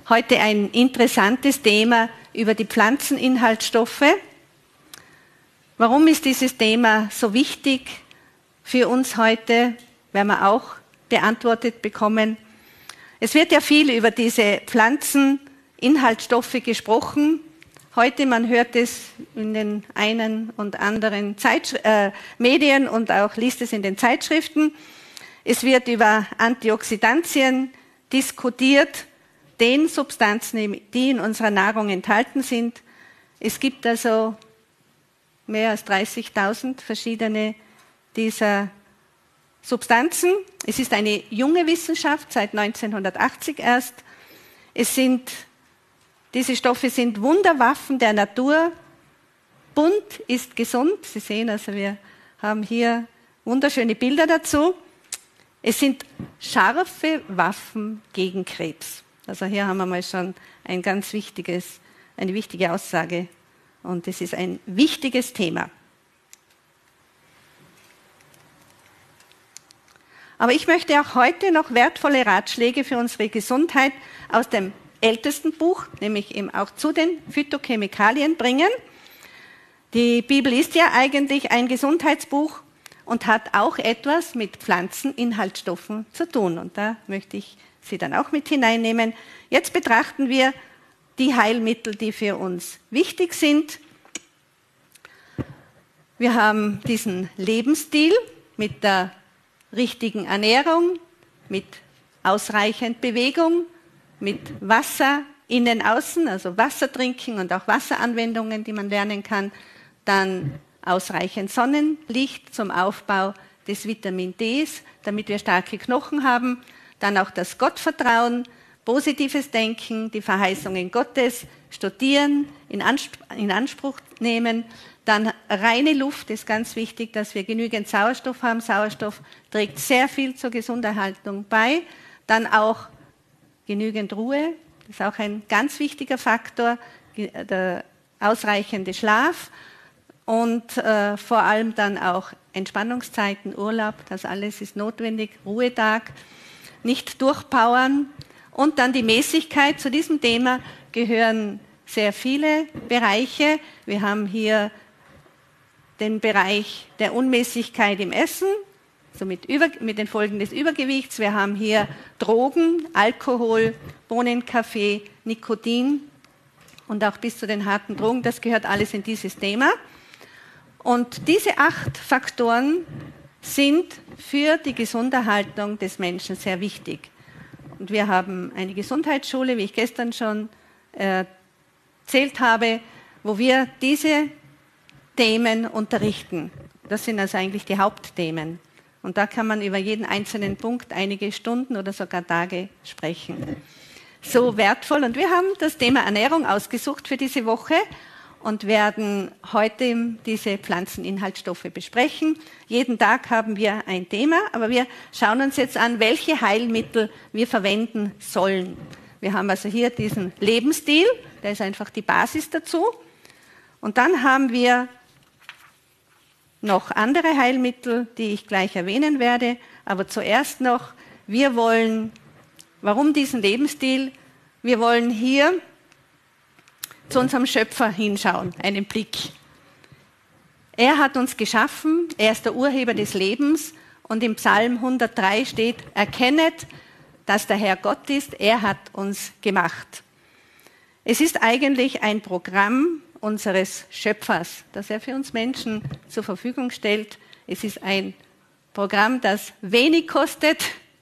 heute ein interessantes Thema über die Pflanzeninhaltsstoffe. Warum ist dieses Thema so wichtig für uns heute? Werden wir auch beantwortet bekommen. Es wird ja viel über diese Pflanzeninhaltsstoffe gesprochen. Heute, man hört es in den einen und anderen Medien und auch liest es in den Zeitschriften. Es wird über Antioxidantien diskutiert, den Substanzen, die in unserer Nahrung enthalten sind. Es gibt also mehr als 30.000 verschiedene dieser Substanzen. Es ist eine junge Wissenschaft, seit 1980 erst. Diese Stoffe sind Wunderwaffen der Natur. Bunt ist gesund. Sie sehen, also wir haben hier wunderschöne Bilder dazu. Es sind scharfe Waffen gegen Krebs. Also hier haben wir mal schon eine wichtige Aussage. Und es ist ein wichtiges Thema. Aber ich möchte auch heute noch wertvolle Ratschläge für unsere Gesundheit aus dem ältesten Buch, nämlich eben auch zu den Phytochemikalien bringen. Die Bibel ist ja eigentlich ein Gesundheitsbuch und hat auch etwas mit Pflanzeninhaltsstoffen zu tun. Und da möchte ich Sie dann auch mit hineinnehmen. Jetzt betrachten wir die Heilmittel, die für uns wichtig sind. Wir haben diesen Lebensstil mit der richtigen Ernährung, mit ausreichend Bewegung, mit Wasser innen, außen, also Wasser trinken und auch Wasseranwendungen, die man lernen kann. Dann ausreichend Sonnenlicht zum Aufbau des Vitamin Ds, damit wir starke Knochen haben. Dann auch das Gottvertrauen, positives Denken, die Verheißungen Gottes, studieren, in Anspruch nehmen. Dann reine Luft ist ganz wichtig, dass wir genügend Sauerstoff haben. Sauerstoff trägt sehr viel zur Gesunderhaltung bei. Dann auch genügend Ruhe, das ist auch ein ganz wichtiger Faktor, der ausreichende Schlaf und vor allem dann auch Entspannungszeiten, Urlaub, das alles ist notwendig, Ruhetag, nicht durchpowern und dann die Mäßigkeit. Zu diesem Thema gehören sehr viele Bereiche. Wir haben hier den Bereich der Unmäßigkeit im Essen, so mit den Folgen des Übergewichts. Wir haben hier Drogen, Alkohol, Bohnenkaffee, Nikotin und auch bis zu den harten Drogen. Das gehört alles in dieses Thema. Und diese 8 Faktoren sind für die Gesunderhaltung des Menschen sehr wichtig. Und wir haben eine Gesundheitsschule, wie ich gestern schon erzählt habe, wo wir diese Themen unterrichten. Das sind also eigentlich die Hauptthemen. Und da kann man über jeden einzelnen Punkt einige Stunden oder sogar Tage sprechen. So wertvoll. Und wir haben das Thema Ernährung ausgesucht für diese Woche und werden heute diese Pflanzeninhaltsstoffe besprechen. Jeden Tag haben wir ein Thema, aber wir schauen uns jetzt an, welche Heilmittel wir verwenden sollen. Wir haben also hier diesen Lebensstil, der ist einfach die Basis dazu. Und dann haben wir noch andere Heilmittel, die ich gleich erwähnen werde. Aber zuerst noch, warum diesen Lebensstil? Wir wollen hier zu unserem Schöpfer hinschauen, einen Blick. Er hat uns geschaffen, er ist der Urheber des Lebens und im Psalm 103 steht, erkennet, dass der Herr Gott ist, er hat uns gemacht. Es ist eigentlich ein Programm unseres Schöpfers, das er für uns Menschen zur Verfügung stellt. Es ist ein Programm, das wenig kostet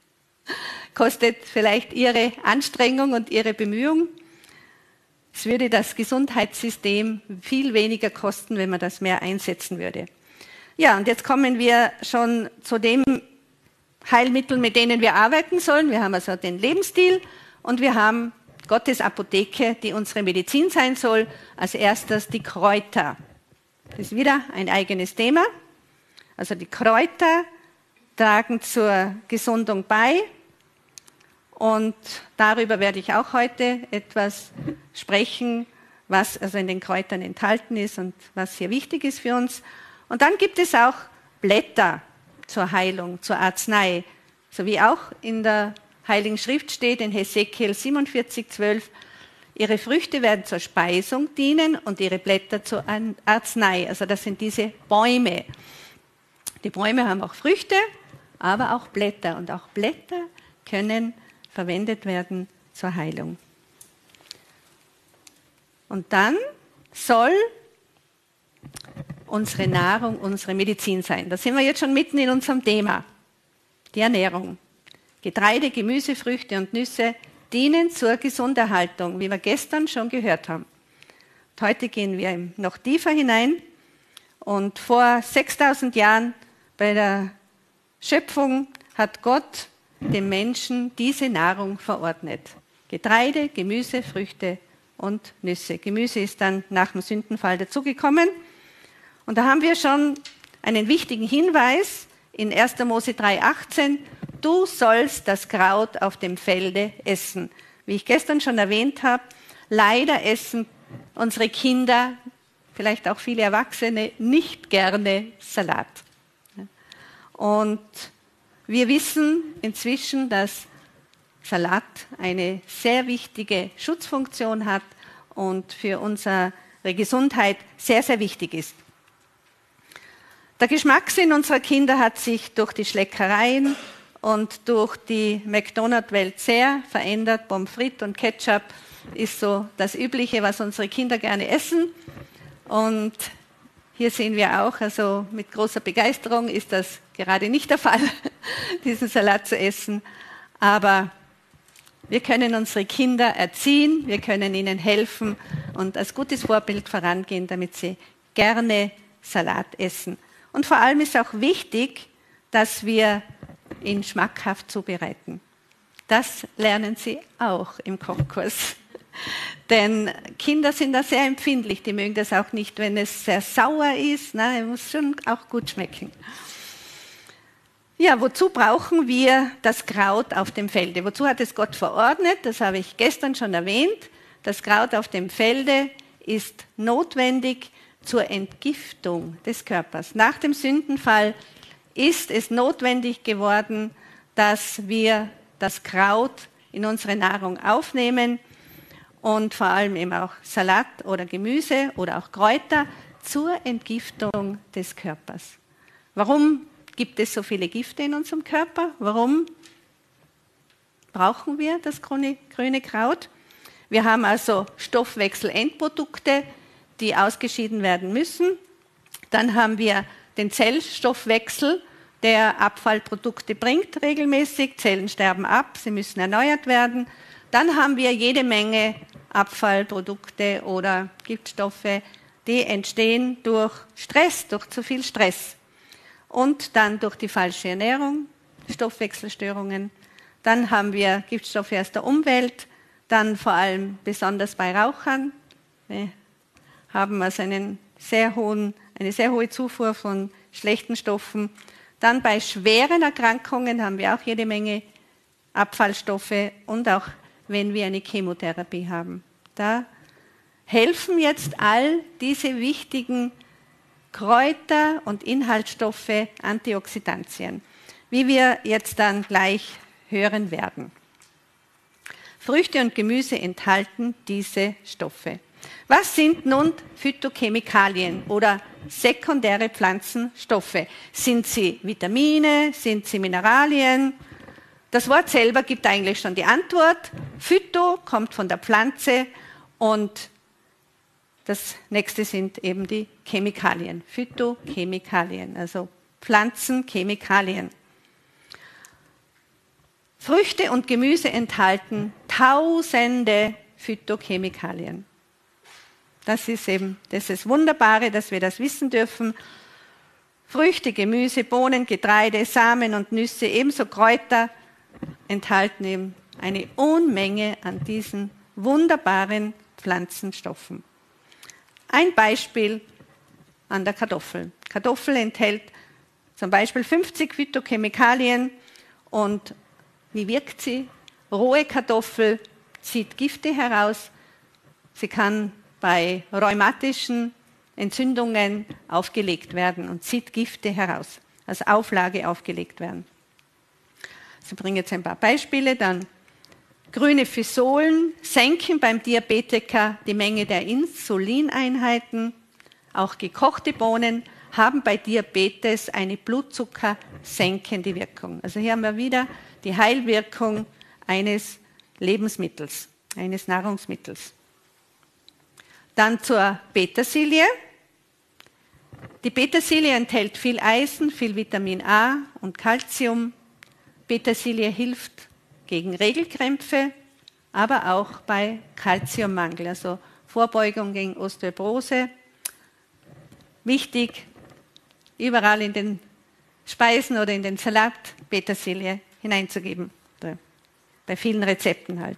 vielleicht Ihre Anstrengung und Ihre Bemühung. Es würde das Gesundheitssystem viel weniger kosten, wenn man das mehr einsetzen würde. Ja, und jetzt kommen wir schon zu den Heilmitteln, mit denen wir arbeiten sollen. Wir haben also den Lebensstil und wir haben Gottes Apotheke, die unsere Medizin sein soll. Als erstes die Kräuter. Das ist wieder ein eigenes Thema. Also die Kräuter tragen zur Gesundung bei. Und darüber werde ich auch heute etwas sprechen, was also in den Kräutern enthalten ist und was hier wichtig ist für uns. Und dann gibt es auch Blätter zur Heilung, zur Arznei, sowie auch in der Heiligen Schrift steht in Hesekiel 47,12, ihre Früchte werden zur Speisung dienen und ihre Blätter zur Arznei. Also das sind diese Bäume. Die Bäume haben auch Früchte, aber auch Blätter. Und auch Blätter können verwendet werden zur Heilung. Und dann soll unsere Nahrung unsere Medizin sein. Da sind wir jetzt schon mitten in unserem Thema, die Ernährung. Getreide, Gemüse, Früchte und Nüsse dienen zur Gesunderhaltung, wie wir gestern schon gehört haben. Und heute gehen wir noch tiefer hinein. Und vor 6000 Jahren bei der Schöpfung hat Gott dem Menschen diese Nahrung verordnet. Getreide, Gemüse, Früchte und Nüsse. Gemüse ist dann nach dem Sündenfall dazugekommen. Und da haben wir schon einen wichtigen Hinweis in 1. Mose 3,18. Du sollst das Kraut auf dem Felde essen. Wie ich gestern schon erwähnt habe, leider essen unsere Kinder, vielleicht auch viele Erwachsene, nicht gerne Salat. Und wir wissen inzwischen, dass Salat eine sehr wichtige Schutzfunktion hat und für unsere Gesundheit sehr, sehr wichtig ist. Der Geschmackssinn unserer Kinder hat sich durch die Schleckereien und durch die McDonald-Welt sehr verändert. Pommes frites und Ketchup ist so das Übliche, was unsere Kinder gerne essen. Und hier sehen wir auch, also mit großer Begeisterung ist das gerade nicht der Fall, diesen Salat zu essen. Aber wir können unsere Kinder erziehen, wir können ihnen helfen und als gutes Vorbild vorangehen, damit sie gerne Salat essen. Und vor allem ist auch wichtig, dass wir ihn schmackhaft zubereiten. Das lernen sie auch im Kochkurs. Denn Kinder sind da sehr empfindlich, die mögen das auch nicht, wenn es sehr sauer ist. Nein, es muss schon auch gut schmecken. Ja, wozu brauchen wir das Kraut auf dem Felde? Wozu hat es Gott verordnet? Das habe ich gestern schon erwähnt. Das Kraut auf dem Felde ist notwendig zur Entgiftung des Körpers. Nach dem Sündenfall ist es notwendig geworden, dass wir das Kraut in unsere Nahrung aufnehmen und vor allem eben auch Salat oder Gemüse oder auch Kräuter zur Entgiftung des Körpers. Warum gibt es so viele Gifte in unserem Körper? Warum brauchen wir das grüne Kraut? Wir haben also Stoffwechselendprodukte, die ausgeschieden werden müssen. Dann haben wir den Zellstoffwechsel, der Abfallprodukte bringt regelmäßig. Zellen sterben ab, sie müssen erneuert werden. Dann haben wir jede Menge Abfallprodukte oder Giftstoffe, die entstehen durch Stress, durch zu viel Stress. Und dann durch die falsche Ernährung, Stoffwechselstörungen. Dann haben wir Giftstoffe aus der Umwelt, dann vor allem besonders bei Rauchern. Wir haben also eine sehr hohe Zufuhr von schlechten Stoffen. Dann bei schweren Erkrankungen haben wir auch jede Menge Abfallstoffe und auch wenn wir eine Chemotherapie haben. Da helfen jetzt all diese wichtigen Kräuter und Inhaltsstoffe, Antioxidantien, wie wir jetzt dann gleich hören werden. Früchte und Gemüse enthalten diese Stoffe. Was sind nun Phytochemikalien oder sekundäre Pflanzenstoffe? Sind sie Vitamine? Sind sie Mineralien? Das Wort selber gibt eigentlich schon die Antwort. Phyto kommt von der Pflanze und das nächste sind eben die Chemikalien, Phytochemikalien, also Pflanzenchemikalien. Früchte und Gemüse enthalten tausende Phytochemikalien. Das ist eben das Wunderbare, dass wir das wissen dürfen. Früchte, Gemüse, Bohnen, Getreide, Samen und Nüsse, ebenso Kräuter, enthalten eben eine Unmenge an diesen wunderbaren Pflanzenstoffen. Ein Beispiel an der Kartoffel. Kartoffel enthält zum Beispiel 50 Phytochemikalien und wie wirkt sie? Rohe Kartoffel zieht Gifte heraus. Sie kann bei rheumatischen Entzündungen aufgelegt werden und zieht Gifte heraus, als Auflage aufgelegt werden. Ich bringe jetzt ein paar Beispiele. Dann grüne Physolen senken beim Diabetiker die Menge der Insulineinheiten. Auch gekochte Bohnen haben bei Diabetes eine blutzuckersenkende Wirkung. Also hier haben wir wieder die Heilwirkung eines Lebensmittels, eines Nahrungsmittels. Dann zur Petersilie. Die Petersilie enthält viel Eisen, viel Vitamin A und Calcium. Petersilie hilft gegen Regelkrämpfe, aber auch bei Calciummangel, also Vorbeugung gegen Osteoporose. Wichtig, überall in den Speisen oder in den Salat Petersilie hineinzugeben, bei vielen Rezepten halt.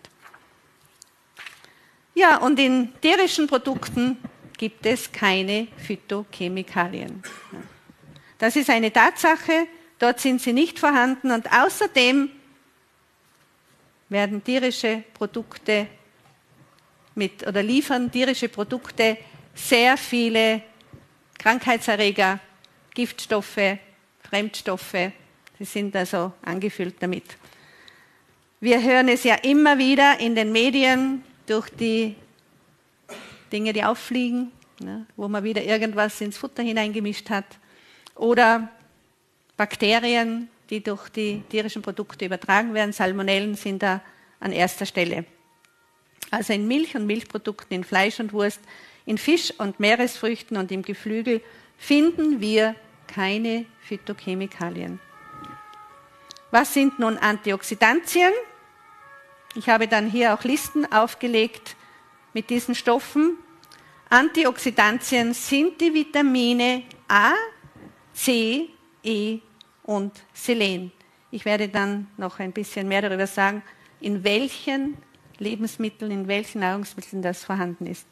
Ja, und in tierischen Produkten gibt es keine Phytochemikalien. Das ist eine Tatsache, dort sind sie nicht vorhanden und außerdem werden tierische Produkte liefern tierische Produkte sehr viele Krankheitserreger, Giftstoffe, Fremdstoffe, sie sind also angefüllt damit. Wir hören es ja immer wieder in den Medien durch die Dinge, die auffliegen, wo man wieder irgendwas ins Futter hineingemischt hat, oder Bakterien, die durch die tierischen Produkte übertragen werden. Salmonellen sind da an erster Stelle. Also in Milch und Milchprodukten, in Fleisch und Wurst, in Fisch und Meeresfrüchten und im Geflügel finden wir keine Phytochemikalien. Was sind nun Antioxidantien? Ich habe dann hier auch Listen aufgelegt mit diesen Stoffen. Antioxidantien sind die Vitamine A, C, E und Selen. Ich werde dann noch ein bisschen mehr darüber sagen, in welchen Lebensmitteln, in welchen Nahrungsmitteln das vorhanden ist.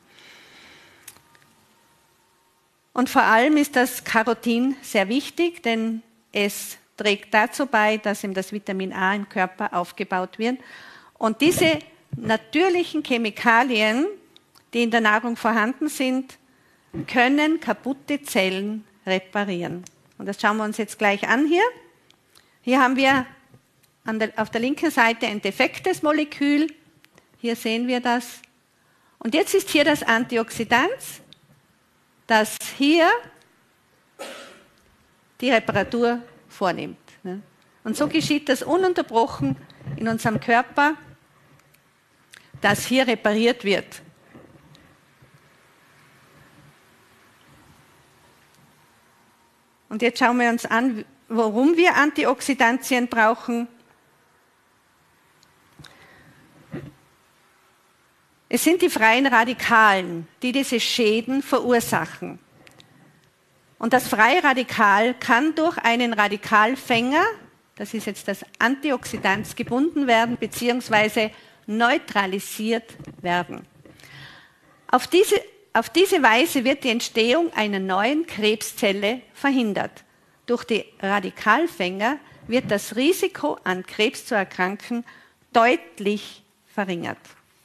Und vor allem ist das Carotin sehr wichtig, denn es trägt dazu bei, dass eben das Vitamin A im Körper aufgebaut wird. Und diese natürlichen Chemikalien, die in der Nahrung vorhanden sind, können kaputte Zellen reparieren. Und das schauen wir uns jetzt gleich an hier. Hier haben wir auf der linken Seite ein defektes Molekül. Hier sehen wir das. Und jetzt ist hier das Antioxidant, das hier die Reparatur vornimmt. Und so geschieht das ununterbrochen in unserem Körper, dass hier repariert wird. Und jetzt schauen wir uns an, warum wir Antioxidantien brauchen. Es sind die freien Radikalen, die diese Schäden verursachen. Und das freie Radikal kann durch einen Radikalfänger, das ist jetzt das Antioxidant, gebunden werden bzw. neutralisiert werden. Auf diese Weise wird die Entstehung einer neuen Krebszelle verhindert. Durch die Radikalfänger wird das Risiko, an Krebs zu erkranken, deutlich verringert.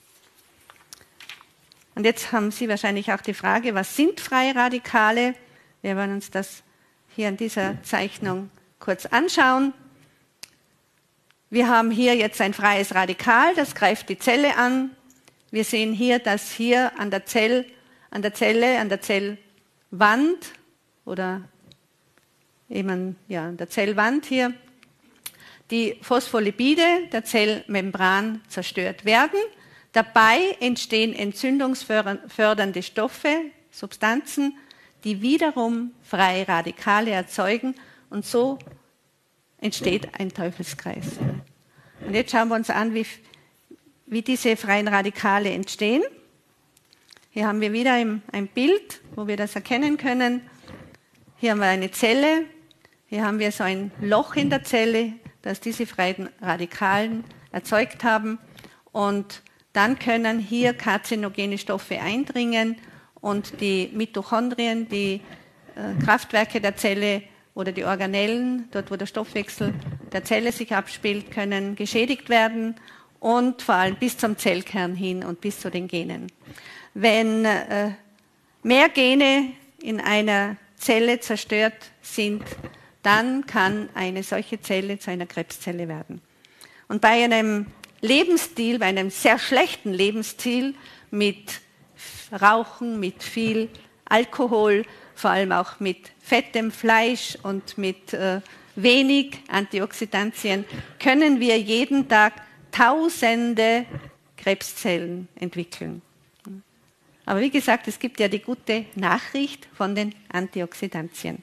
Und jetzt haben Sie wahrscheinlich auch die Frage, was sind freie Radikale? Wir werden uns das hier an dieser Zeichnung kurz anschauen. Wir haben hier jetzt ein freies Radikal, das greift die Zelle an. Wir sehen hier, dass hier an der Zellwand oder eben an der Zellwand hier die Phospholipide der Zellmembran zerstört werden. Dabei entstehen entzündungsfördernde Stoffe, Substanzen, die wiederum freie Radikale erzeugen und so entsteht ein Teufelskreis. Und jetzt schauen wir uns an, wie diese freien Radikale entstehen. Hier haben wir wieder ein Bild, wo wir das erkennen können. Hier haben wir eine Zelle, hier haben wir so ein Loch in der Zelle, das diese freien Radikalen erzeugt haben. Und dann können hier karzinogene Stoffe eindringen und die Mitochondrien, die Kraftwerke der Zelle oder die Organellen, dort wo der Stoffwechsel der Zelle sich abspielt, können geschädigt werden und vor allem bis zum Zellkern hin und bis zu den Genen. Wenn mehr Gene in einer Zelle zerstört sind, dann kann eine solche Zelle zu einer Krebszelle werden. Und bei einem Lebensstil, bei einem sehr schlechten Lebensstil mit Rauchen, mit viel Alkohol, vor allem auch mit fettem Fleisch und mit wenig Antioxidantien, können wir jeden Tag tausende Krebszellen entwickeln. Aber wie gesagt, es gibt ja die gute Nachricht von den Antioxidantien.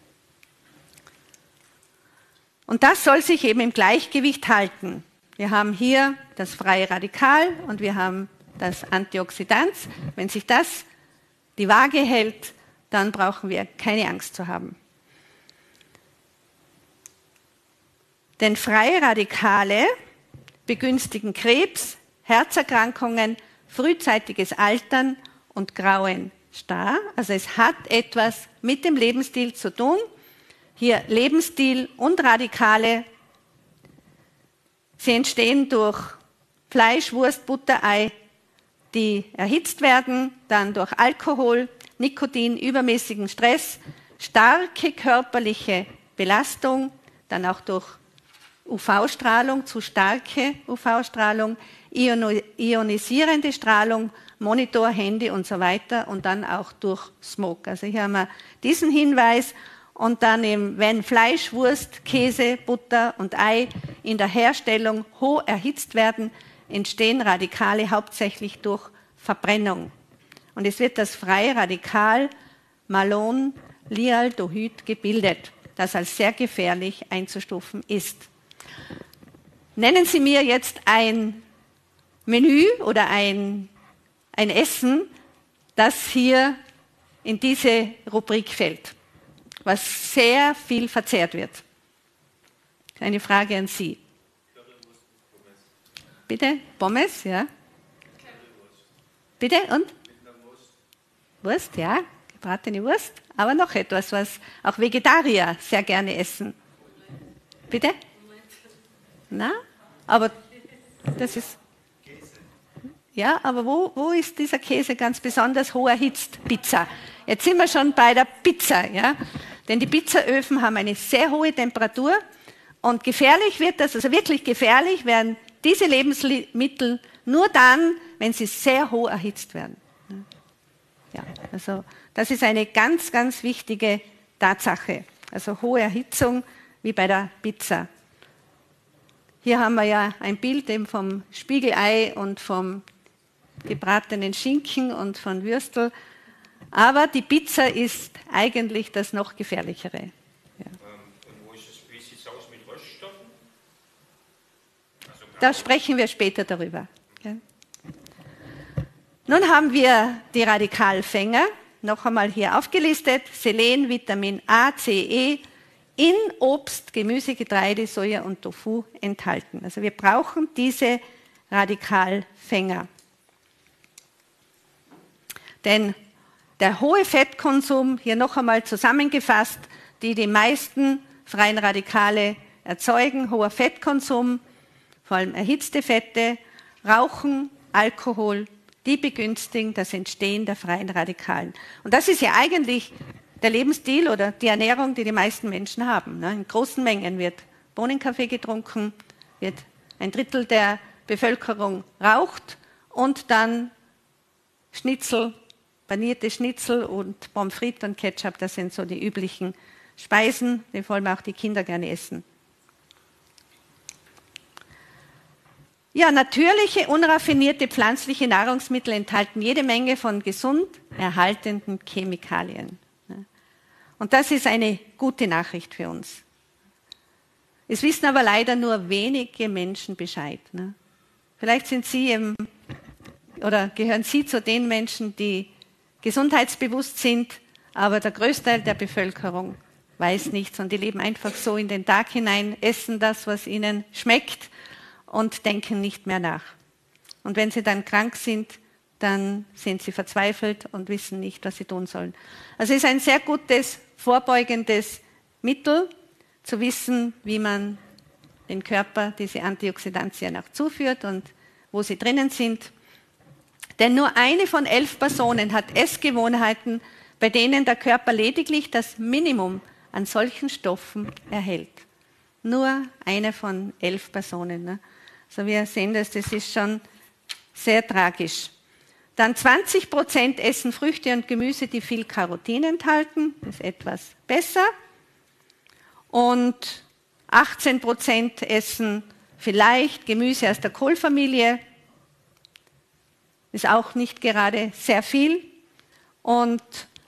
Und das soll sich eben im Gleichgewicht halten. Wir haben hier das freie Radikal und wir haben das Antioxidant. Wenn sich das die Waage hält, dann brauchen wir keine Angst zu haben. Denn freie Radikale begünstigen Krebs, Herzerkrankungen, frühzeitiges Altern und grauen Star. Also es hat etwas mit dem Lebensstil zu tun. Hier Lebensstil und Radikale. Sie entstehen durch Fleisch, Wurst, Butter, Ei, die erhitzt werden, dann durch Alkohol, Nikotin, übermäßigen Stress, starke körperliche Belastung, dann auch durch UV-Strahlung, zu starke UV-Strahlung, ionisierende Strahlung, Monitor, Handy und so weiter und dann auch durch Smog. Also hier haben wir diesen Hinweis und dann eben, wenn Fleisch, Wurst, Käse, Butter und Ei in der Herstellung hoch erhitzt werden, entstehen Radikale hauptsächlich durch Verbrennung. Und es wird das freie Radikal Malonlialdehyd gebildet, das als sehr gefährlich einzustufen ist. Nennen Sie mir jetzt ein Menü oder ein Essen, das hier in diese Rubrik fällt, was sehr viel verzehrt wird. Eine Frage an Sie. Bitte? Pommes, ja? Bitte? Und? Wurst, ja, gebratene Wurst. Aber noch etwas, was auch Vegetarier sehr gerne essen. Bitte? Na? Aber das ist... Ja, aber wo ist dieser Käse ganz besonders hoch erhitzt? Pizza. Jetzt sind wir schon bei der Pizza, ja? Denn die Pizzaöfen haben eine sehr hohe Temperatur und gefährlich wird das, also wirklich gefährlich werden diese Lebensmittel nur dann, wenn sie sehr hoch erhitzt werden. Ja, also das ist eine ganz, ganz wichtige Tatsache. Also hohe Erhitzung wie bei der Pizza. Hier haben wir ja ein Bild eben vom Spiegelei und vom gebratenen Schinken und von Würstel. Aber die Pizza ist eigentlich das noch gefährlichere. Ja. Und wie sieht es aus mit Röststoffen? Also da sprechen wir später darüber. Okay. Nun haben wir die Radikalfänger, noch einmal hier aufgelistet, Selen, Vitamin A, C, E, in Obst, Gemüse, Getreide, Soja und Tofu enthalten. Also wir brauchen diese Radikalfänger. Denn der hohe Fettkonsum, hier noch einmal zusammengefasst, die meisten freien Radikale erzeugen, hoher Fettkonsum, vor allem erhitzte Fette, Rauchen, Alkohol, die begünstigen das Entstehen der freien Radikalen. Und das ist ja eigentlich der Lebensstil oder die Ernährung, die die meisten Menschen haben. In großen Mengen wird Bohnenkaffee getrunken, wird ein Drittel der Bevölkerung raucht und dann Schnitzel, panierte Schnitzel und Pommes frites und Ketchup, das sind so die üblichen Speisen, die vor allem auch die Kinder gerne essen. Ja, natürliche, unraffinierte pflanzliche Nahrungsmittel enthalten jede Menge von gesund erhaltenden Chemikalien. Und das ist eine gute Nachricht für uns. Es wissen aber leider nur wenige Menschen Bescheid. Vielleicht sind Sie oder gehören Sie zu den Menschen, die gesundheitsbewusst sind, aber der Großteil der Bevölkerung weiß nichts und die leben einfach so in den Tag hinein, essen das, was ihnen schmeckt und denken nicht mehr nach. Und wenn sie dann krank sind, dann sind sie verzweifelt und wissen nicht, was sie tun sollen. Also es ist ein sehr gutes, vorbeugendes Mittel, zu wissen, wie man den Körper diese Antioxidantien auch zuführt und wo sie drinnen sind. Denn nur eine von 11 Personen hat Essgewohnheiten, bei denen der Körper lediglich das Minimum an solchen Stoffen erhält. Nur eine von 11 Personen. Ne? Also wir sehen das ist schon sehr tragisch. Dann 20% essen Früchte und Gemüse, die viel Carotin enthalten. Das ist etwas besser. Und 18% essen vielleicht Gemüse aus der Kohlfamilie. Ist auch nicht gerade sehr viel. Und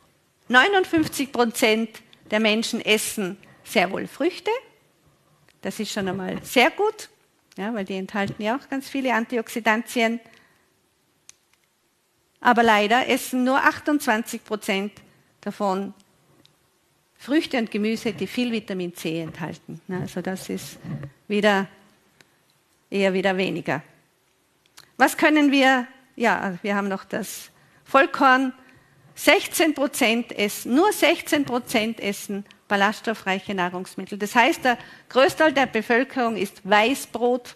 59% der Menschen essen sehr wohl Früchte. Das ist schon einmal sehr gut, ja, weil die enthalten ja auch ganz viele Antioxidantien. Aber leider essen nur 28% davon Früchte und Gemüse, die viel Vitamin C enthalten. Also das ist eher wieder weniger. Was können wir? Ja, wir haben noch das Vollkorn. 16% essen, nur 16% essen ballaststoffreiche Nahrungsmittel. Das heißt, der Großteil der Bevölkerung isst Weißbrot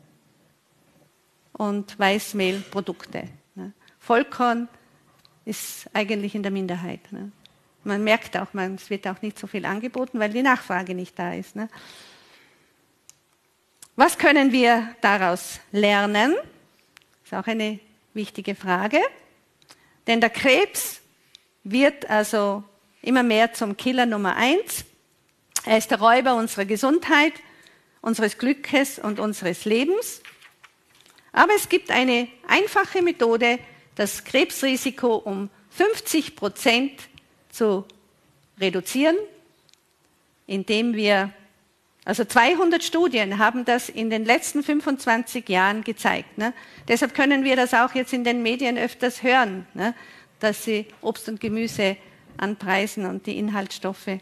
und Weißmehlprodukte. Vollkorn ist eigentlich in der Minderheit. Man merkt auch, es wird auch nicht so viel angeboten, weil die Nachfrage nicht da ist. Was können wir daraus lernen? Das ist auch eine wichtige Frage. Denn der Krebs wird also immer mehr zum Killer Nummer 1. Er ist der Räuber unserer Gesundheit, unseres Glückes und unseres Lebens. Aber es gibt eine einfache Methode, das Krebsrisiko um 50% zu reduzieren, indem wir, also 200 Studien haben das in den letzten 25 Jahren gezeigt. Ne? Deshalb können wir das auch jetzt in den Medien öfters hören, ne? Dass sie Obst und Gemüse anpreisen und die Inhaltsstoffe.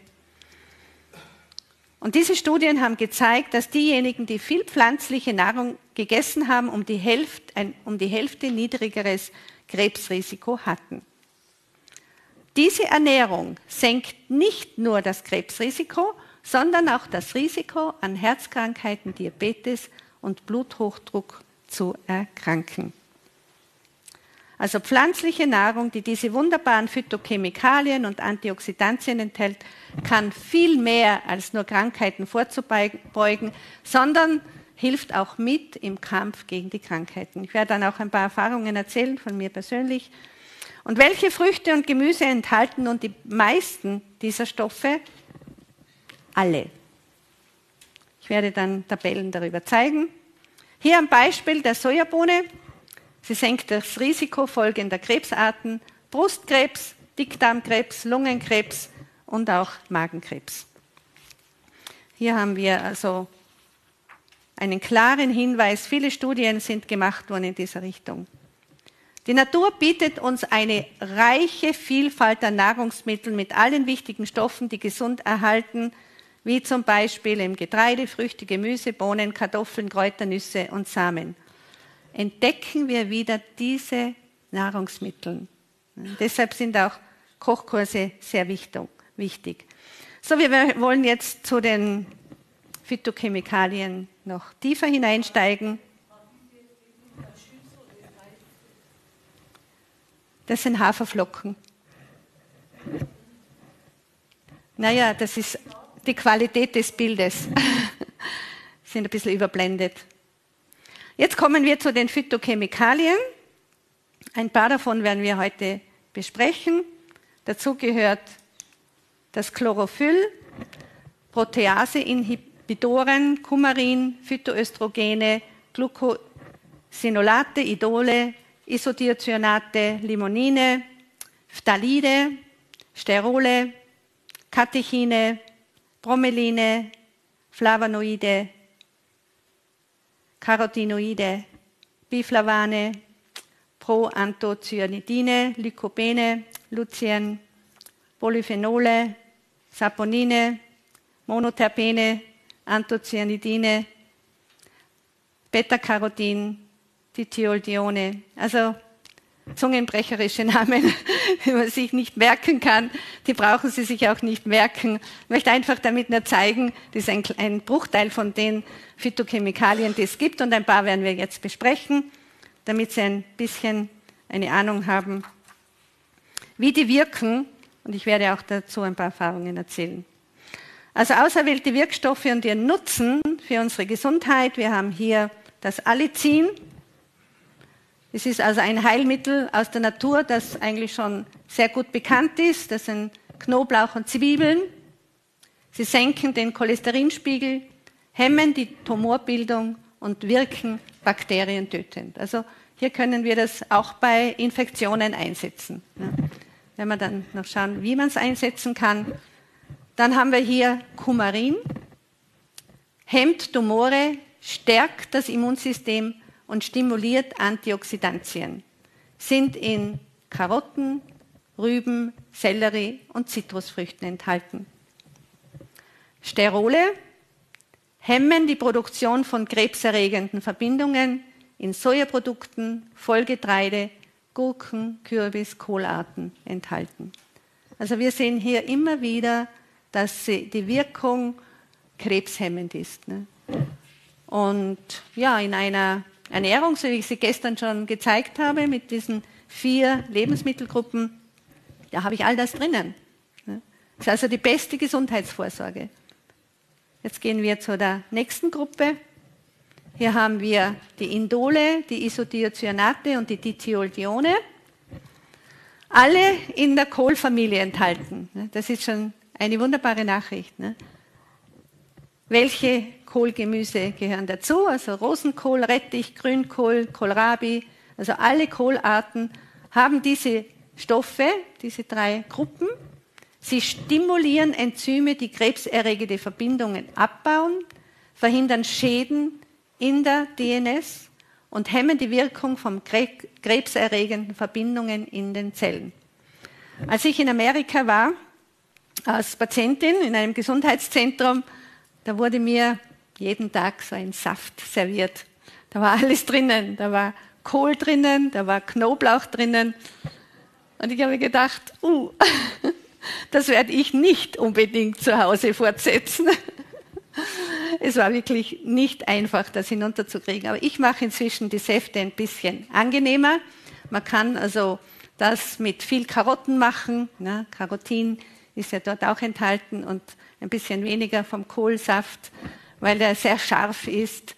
Und diese Studien haben gezeigt, dass diejenigen, die viel pflanzliche Nahrung gegessen haben, um die Hälfte niedrigeres Krebsrisiko hatten. Diese Ernährung senkt nicht nur das Krebsrisiko, sondern auch das Risiko, an Herzkrankheiten, Diabetes und Bluthochdruck zu erkranken. Also pflanzliche Nahrung, die diese wunderbaren Phytochemikalien und Antioxidantien enthält, kann viel mehr als nur Krankheiten vorzubeugen, sondern hilft auch mit im Kampf gegen die Krankheiten. Ich werde dann auch ein paar Erfahrungen erzählen von mir persönlich. Und welche Früchte und Gemüse enthalten nun die meisten dieser Stoffe? Alle. Ich werde dann Tabellen darüber zeigen. Hier ein Beispiel der Sojabohne. Sie senkt das Risiko folgender Krebsarten: Brustkrebs, Dickdarmkrebs, Lungenkrebs und auch Magenkrebs. Hier haben wir also einen klaren Hinweis. Viele Studien sind gemacht worden in dieser Richtung. Die Natur bietet uns eine reiche Vielfalt an Nahrungsmitteln mit allen wichtigen Stoffen, die gesund erhalten, wie zum Beispiel im Getreide, Früchte, Gemüse, Bohnen, Kartoffeln, Kräuter, Nüsse und Samen. Entdecken wir wieder diese Nahrungsmittel. Deshalb sind auch Kochkurse sehr wichtig. So, wir wollen jetzt zu den Phytochemikalien noch tiefer hineinsteigen. Das sind Haferflocken. Naja, das ist die Qualität des Bildes. Sind ein bisschen überblendet. Jetzt kommen wir zu den Phytochemikalien. Ein paar davon werden wir heute besprechen. Dazu gehört das Chlorophyll, Protease-Inhibitoren, Kumarin, Phytoöstrogene, Glucosinolate, Idole, Isothiocyanate, Limonine, Phthalide, Sterole, Katechine, Bromeline, Flavonoide, Carotinoide, Biflavane, Proanthocyanidine, Lycopene, Lucien, Polyphenole, Saponine, Monoterpene, Anthocyanidine, Beta-Carotin, Tithioldione. Also zungenbrecherische Namen, die man sich nicht merken kann, die brauchen Sie sich auch nicht merken. Ich möchte einfach damit nur zeigen, das ist ein Bruchteil von den Phytochemikalien, die es gibt, und ein paar werden wir jetzt besprechen, damit Sie ein bisschen eine Ahnung haben, wie die wirken, und ich werde auch dazu ein paar Erfahrungen erzählen. Also auserwählte Wirkstoffe und ihren Nutzen für unsere Gesundheit. Wir haben hier das Allicin. Es ist also ein Heilmittel aus der Natur, das eigentlich schon sehr gut bekannt ist. Das sind Knoblauch und Zwiebeln. Sie senken den Cholesterinspiegel, hemmen die Tumorbildung und wirken bakterientötend. Also hier können wir das auch bei Infektionen einsetzen. Wenn wir dann noch schauen, wie man es einsetzen kann. Dann haben wir hier Kumarin, hemmt Tumore, stärkt das Immunsystem und stimuliert Antioxidantien. Sind in Karotten, Rüben, Sellerie und Zitrusfrüchten enthalten. Sterole hemmen die Produktion von krebserregenden Verbindungen in Sojaprodukten, Vollgetreide, Gurken, Kürbis, Kohlarten enthalten. Also wir sehen hier immer wieder, dass die Wirkung krebshemmend ist. Und ja, in einer Ernährung, so wie ich sie gestern schon gezeigt habe, mit diesen 4 Lebensmittelgruppen, da habe ich all das drinnen. Das ist also die beste Gesundheitsvorsorge. Jetzt gehen wir zu der nächsten Gruppe. Hier haben wir die Indole, die Isothiocyanate und die Dithioldione. Alle in der Kohlfamilie enthalten. Das ist schon eine wunderbare Nachricht. Welche Kohlgemüse gehören dazu? Also Rosenkohl, Rettich, Grünkohl, Kohlrabi, also alle Kohlarten haben diese Stoffe, diese 3 Gruppen. Sie stimulieren Enzyme, die krebserregende Verbindungen abbauen, verhindern Schäden in der DNS und hemmen die Wirkung von krebserregenden Verbindungen in den Zellen. Als ich in Amerika war, als Patientin in einem Gesundheitszentrum, da wurde mir jeden Tag so ein Saft serviert. Da war alles drinnen, da war Kohl drinnen, da war Knoblauch drinnen. Und ich habe gedacht, das werde ich nicht unbedingt zu Hause fortsetzen. Es war wirklich nicht einfach, das hinunterzukriegen. Aber ich mache inzwischen die Säfte ein bisschen angenehmer. Man kann also das mit viel Karotten machen. Carotin ist ja dort auch enthalten und ein bisschen weniger vom Kohlsaft, weil der sehr scharf ist.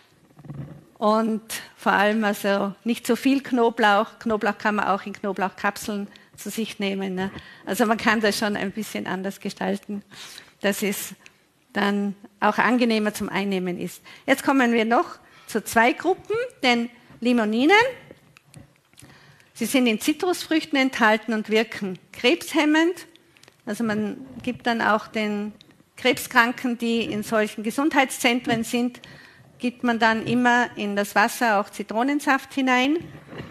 Und vor allem also nicht so viel Knoblauch. Knoblauch kann man auch in Knoblauchkapseln zu sich nehmen. Also man kann das schon ein bisschen anders gestalten, dass es dann auch angenehmer zum Einnehmen ist. Jetzt kommen wir noch zu 2 Gruppen, den Limoninen. Sie sind in Zitrusfrüchten enthalten und wirken krebshemmend. Also man gibt dann auch den Krebskranken, die in solchen Gesundheitszentren sind, gibt man dann immer in das Wasser auch Zitronensaft hinein.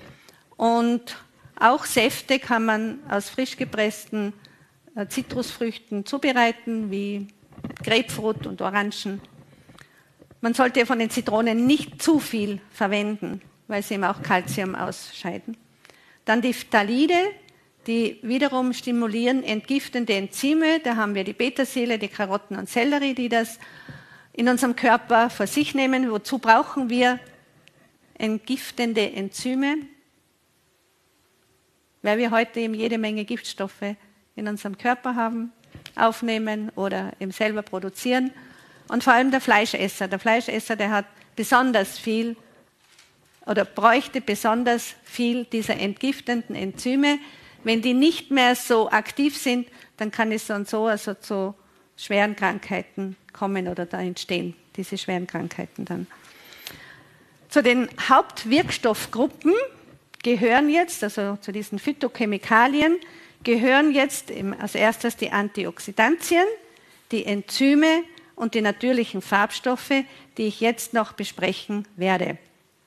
Und auch Säfte kann man aus frisch gepressten Zitrusfrüchten zubereiten, wie Grapefruit und Orangen. Man sollte von den Zitronen nicht zu viel verwenden, weil sie eben auch Calcium ausscheiden. Dann die Phthalide, die wiederum stimulieren entgiftende Enzyme. Da haben wir die Petersilie, die Karotten und Sellerie, die das in unserem Körper vor sich nehmen. Wozu brauchen wir entgiftende Enzyme? Weil wir heute eben jede Menge Giftstoffe in unserem Körper haben, aufnehmen oder eben selber produzieren. Und vor allem der Fleischesser. Der Fleischesser, der hat besonders viel oder bräuchte besonders viel dieser entgiftenden Enzyme. Wenn die nicht mehr so aktiv sind, dann kann es dann so also zu schweren Krankheiten kommen oder da entstehen diese schweren Krankheiten dann. Zu den Hauptwirkstoffgruppen gehören jetzt, also zu diesen Phytochemikalien, gehören jetzt als erstes die Antioxidantien, die Enzyme und die natürlichen Farbstoffe, die ich jetzt noch besprechen werde.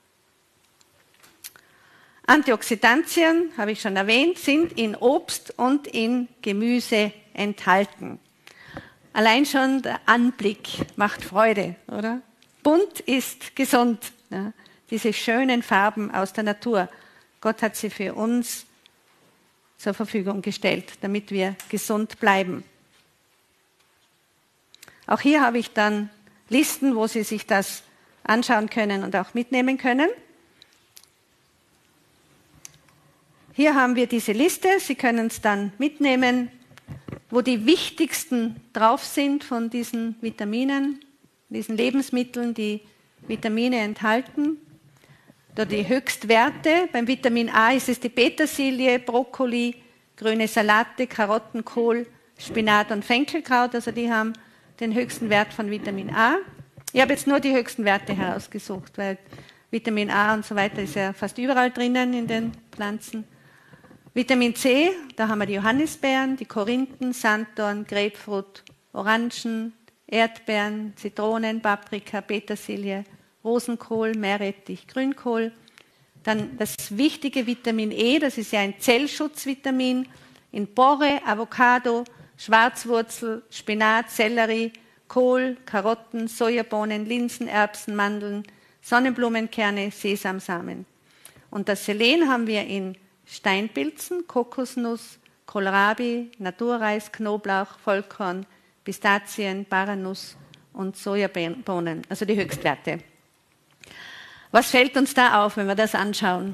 Antioxidantien, habe ich schon erwähnt, sind in Obst und in Gemüse enthalten. Allein schon der Anblick macht Freude, oder? Bunt ist gesund. Ja? Diese schönen Farben aus der Natur. Gott hat sie für uns zur Verfügung gestellt, damit wir gesund bleiben. Auch hier habe ich dann Listen, wo Sie sich das anschauen können und auch mitnehmen können. Hier haben wir diese Liste. Sie können es dann mitnehmen wo die wichtigsten drauf sind von diesen Vitaminen, diesen Lebensmitteln, die Vitamine enthalten. Da die Höchstwerte, beim Vitamin A ist es die Petersilie, Brokkoli, grüne Salate, Karotten, Kohl, Spinat und Fenkelkraut, also die haben den höchsten Wert von Vitamin A. Ich habe jetzt nur die höchsten Werte herausgesucht, weil Vitamin A und so weiter ist ja fast überall drinnen in den Pflanzen. Vitamin C, da haben wir die Johannisbeeren, die Korinthen, Sanddorn, Grapefruit, Orangen, Erdbeeren, Zitronen, Paprika, Petersilie, Rosenkohl, Meerrettich, Grünkohl. Dann das wichtige Vitamin E, das ist ja ein Zellschutzvitamin, in Borre, Avocado, Schwarzwurzel, Spinat, Sellerie, Kohl, Karotten, Sojabohnen, Linsen, Erbsen, Mandeln, Sonnenblumenkerne, Sesamsamen. Und das Selen haben wir in Steinpilzen, Kokosnuss, Kohlrabi, Naturreis, Knoblauch, Vollkorn, Pistazien, Baranuss und Sojabohnen, also die Höchstwerte. Was fällt uns da auf, wenn wir das anschauen?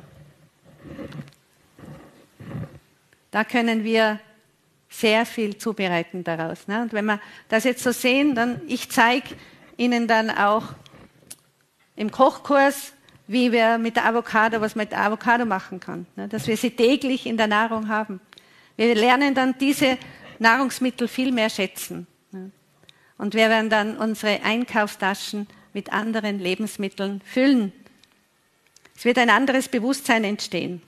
Da können wir sehr viel zubereiten daraus. Ne? Und wenn wir das jetzt so sehen, dann ich zeige Ihnen dann auch im Kochkurs, wie wir mit der Avocado, was man mit der Avocado machen kann, ne? Dass wir sie täglich in der Nahrung haben. Wir lernen dann diese Nahrungsmittel viel mehr schätzen. Ne? Und wir werden dann unsere Einkaufstaschen mit anderen Lebensmitteln füllen. Es wird ein anderes Bewusstsein entstehen.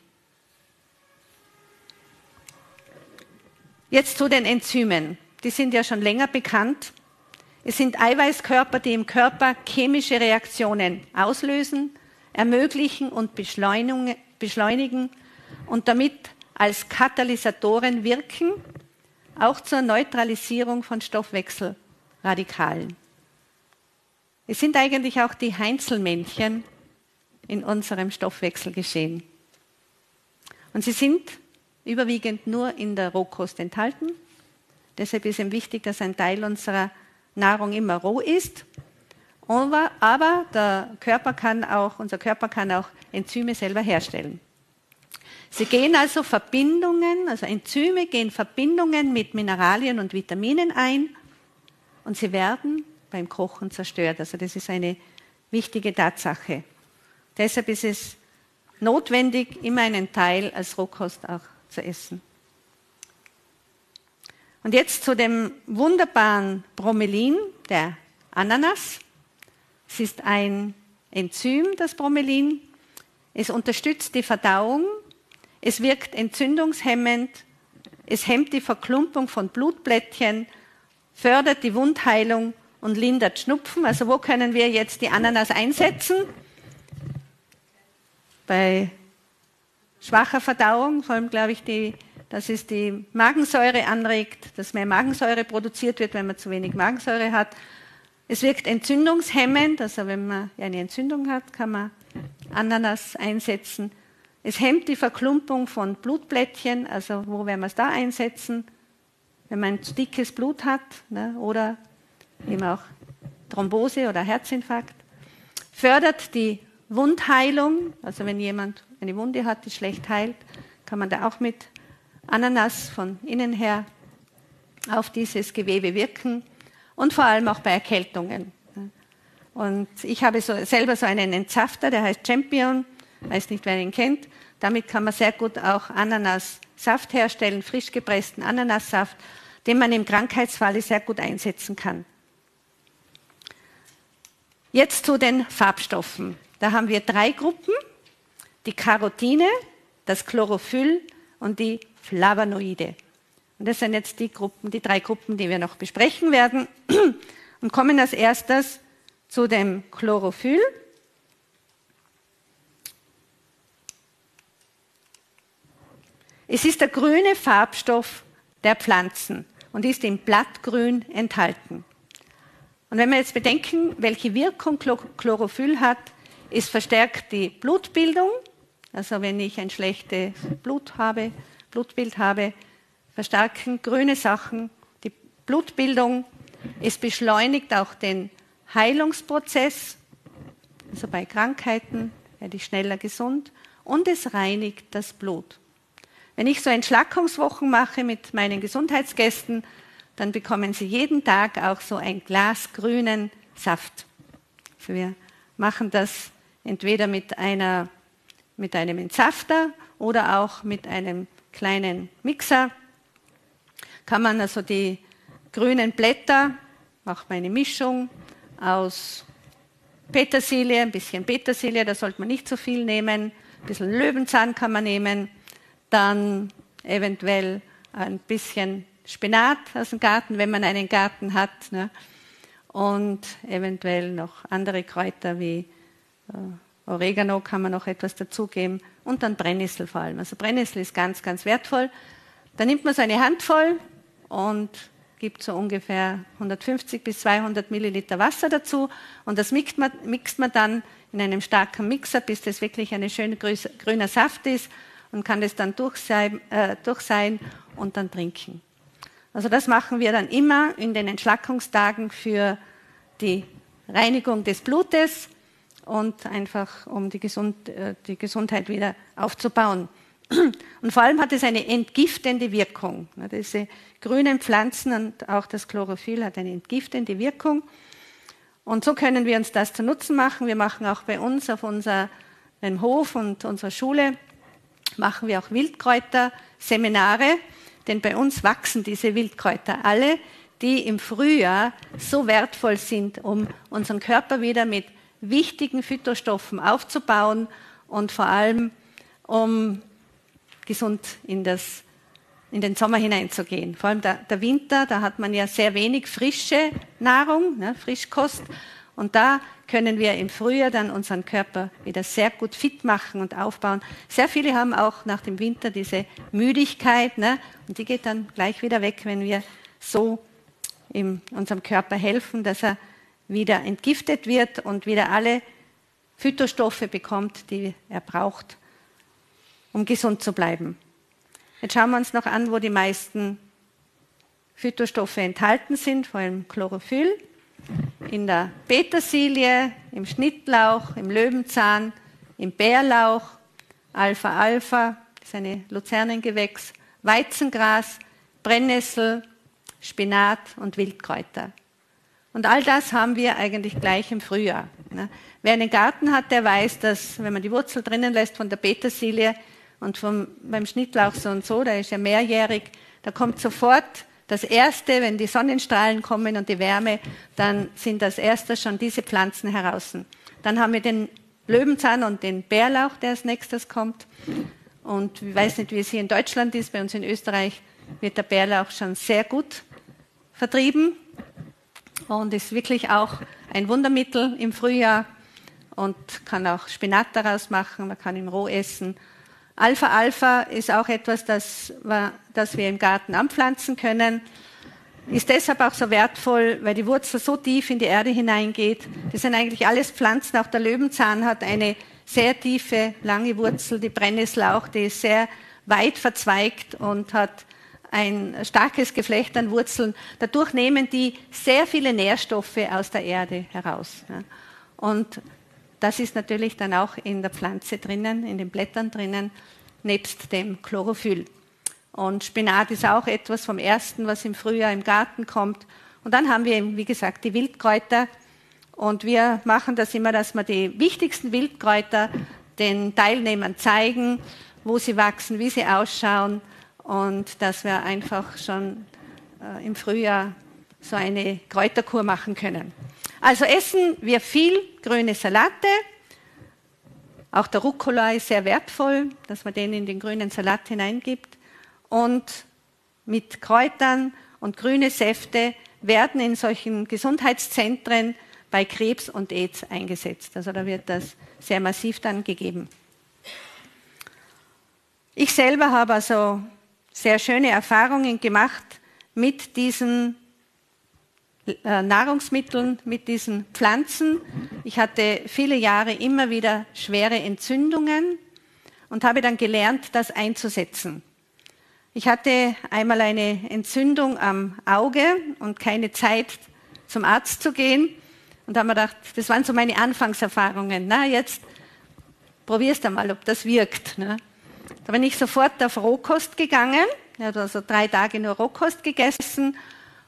Jetzt zu den Enzymen. Die sind ja schon länger bekannt. Es sind Eiweißkörper, die im Körper chemische Reaktionen auslösen, ermöglichen und beschleunigen und damit als Katalysatoren wirken, auch zur Neutralisierung von Stoffwechselradikalen. Es sind eigentlich auch die Heinzelmännchen in unserem Stoffwechselgeschehen. Und sie sind überwiegend nur in der Rohkost enthalten. Deshalb ist es wichtig, dass ein Teil unserer Nahrung immer roh ist. Aber unser Körper kann auch Enzyme selber herstellen. Sie gehen also Verbindungen, also Enzyme gehen Verbindungen mit Mineralien und Vitaminen ein und sie werden beim Kochen zerstört. Also das ist eine wichtige Tatsache. Deshalb ist es notwendig, immer einen Teil als Rohkost auch zu essen. Und jetzt zu dem wunderbaren Bromelin, der Ananas. Es ist ein Enzym, das Bromelin. Es unterstützt die Verdauung. Es wirkt entzündungshemmend. Es hemmt die Verklumpung von Blutplättchen, fördert die Wundheilung und lindert Schnupfen. Also wo können wir jetzt die Ananas einsetzen? Bei schwacher Verdauung, vor allem glaube ich, dass es die Magensäure anregt, dass mehr Magensäure produziert wird, wenn man zu wenig Magensäure hat. Es wirkt entzündungshemmend, also wenn man eine Entzündung hat, kann man Ananas einsetzen. Es hemmt die Verklumpung von Blutplättchen, also wo werden wir es da einsetzen? Wenn man ein zu dickes Blut hat, ne, oder eben auch Thrombose oder Herzinfarkt. Fördert die Wundheilung, also wenn jemand eine Wunde hat, die schlecht heilt, kann man da auch mit Ananas von innen her auf dieses Gewebe wirken und vor allem auch bei Erkältungen. Und ich habe selber so einen Entsafter, der heißt Champion, weiß nicht, wer ihn kennt. Damit kann man sehr gut auch Ananassaft herstellen, frisch gepressten Ananassaft, den man im Krankheitsfalle sehr gut einsetzen kann. Jetzt zu den Farbstoffen. Da haben wir 3 Gruppen, die Carotine, das Chlorophyll und die Flavonoide. Und das sind jetzt die 3 Gruppen, die wir noch besprechen werden und kommen als erstes zu dem Chlorophyll. Es ist der grüne Farbstoff der Pflanzen und ist im Blattgrün enthalten. Und wenn wir jetzt bedenken, welche Wirkung Chlorophyll hat, es verstärkt die Blutbildung, also wenn ich ein schlechtes Blutbild habe, verstärken grüne Sachen die Blutbildung. Es beschleunigt auch den Heilungsprozess, also bei Krankheiten werde ich schneller gesund und es reinigt das Blut. Wenn ich so Entschlackungswochen mache mit meinen Gesundheitsgästen, dann bekommen Sie jeden Tag auch so ein Glas grünen Saft. Also wir machen das entweder mit einem Entsafter oder auch mit einem kleinen Mixer. Kann man also die grünen Blätter, macht man eine Mischung aus Petersilie, ein bisschen Petersilie, da sollte man nicht so viel nehmen, ein bisschen Löwenzahn kann man nehmen, dann eventuell ein bisschen Spinat aus dem Garten, wenn man einen Garten hat, ne? Und eventuell noch andere Kräuter wie Oregano kann man noch etwas dazugeben und dann Brennnessel vor allem. Also Brennnessel ist ganz, ganz wertvoll. Da nimmt man so eine Handvoll und gibt so ungefähr 150 bis 200 Milliliter Wasser dazu und das mixt man dann in einem starken Mixer, bis das wirklich ein schöner grüner Saft ist und kann das dann durch sein und dann trinken. Also das machen wir dann immer in den Entschlackungstagen für die Reinigung des Blutes und einfach um die Gesundheit wieder aufzubauen. Und vor allem hat es eine entgiftende Wirkung. Diese grünen Pflanzen und auch das Chlorophyll hat eine entgiftende Wirkung. Und so können wir uns das zu Nutzen machen. Wir machen auch bei uns auf unserem Hof und unserer Schule, machen wir auch Wildkräuterseminare, denn bei uns wachsen diese Wildkräuter alle, die im Frühjahr so wertvoll sind, um unseren Körper wieder mit wichtigen Phytostoffen aufzubauen und vor allem um gesund in den Sommer hineinzugehen. Vor allem der Winter, da hat man ja sehr wenig frische Nahrung, ne, Frischkost. Und da können wir im Frühjahr dann unseren Körper wieder sehr gut fit machen und aufbauen. Sehr viele haben auch nach dem Winter diese Müdigkeit, ne, und die geht dann gleich wieder weg, wenn wir so in unserem Körper helfen, dass er wieder entgiftet wird und wieder alle Phytostoffe bekommt, die er braucht, um gesund zu bleiben. Jetzt schauen wir uns noch an, wo die meisten Phytostoffe enthalten sind, vor allem Chlorophyll. In der Petersilie, im Schnittlauch, im Löwenzahn, im Bärlauch, Alfalfa, das ist ein Luzernengewächs, Weizengras, Brennnessel, Spinat und Wildkräuter. Und all das haben wir eigentlich gleich im Frühjahr. Wer einen Garten hat, der weiß, dass wenn man die Wurzel drinnen lässt von der Petersilie und beim Schnittlauch so und so, der ist ja mehrjährig, da kommt sofort das Erste, wenn die Sonnenstrahlen kommen und die Wärme, dann sind das Erste schon diese Pflanzen heraus. Dann haben wir den Löwenzahn und den Bärlauch, der als nächstes kommt. Und ich weiß nicht, wie es hier in Deutschland ist, bei uns in Österreich wird der Bärlauch schon sehr gut vertrieben und ist wirklich auch ein Wundermittel im Frühjahr und kann auch Spinat daraus machen, man kann ihn roh essen. Alfalfa ist auch etwas, das wir im Garten anpflanzen können. Ist deshalb auch so wertvoll, weil die Wurzel so tief in die Erde hineingeht. Das sind eigentlich alles Pflanzen, auch der Löwenzahn hat eine sehr tiefe, lange Wurzel, die Brennnessel auch, die ist sehr weit verzweigt und hat ein starkes Geflecht an Wurzeln. Dadurch nehmen die sehr viele Nährstoffe aus der Erde heraus. Und das ist natürlich dann auch in der Pflanze drinnen, in den Blättern drinnen, nebst dem Chlorophyll. Und Spinat ist auch etwas vom Ersten, was im Frühjahr im Garten kommt. Und dann haben wir, wie gesagt, die Wildkräuter. Und wir machen das immer, dass wir die wichtigsten Wildkräuter den Teilnehmern zeigen, wo sie wachsen, wie sie ausschauen. Und dass wir einfach schon im Frühjahr so eine Kräuterkur machen können. Also essen wir viel grüne Salate. Auch der Rucola ist sehr wertvoll, dass man den in den grünen Salat hineingibt. Und mit Kräutern und grüne Säfte werden in solchen Gesundheitszentren bei Krebs und AIDS eingesetzt. Also da wird das sehr massiv dann gegeben. Ich selber habe also sehr schöne Erfahrungen gemacht mit diesen Nahrungsmitteln, mit diesen Pflanzen. Ich hatte viele Jahre immer wieder schwere Entzündungen und habe dann gelernt, das einzusetzen. Ich hatte einmal eine Entzündung am Auge und keine Zeit zum Arzt zu gehen und habe mir gedacht, das waren so meine Anfangserfahrungen. Na, jetzt probierst du mal, ob das wirkt. Ne? Da bin ich sofort auf Rohkost gegangen, ich habe also 3 Tage nur Rohkost gegessen.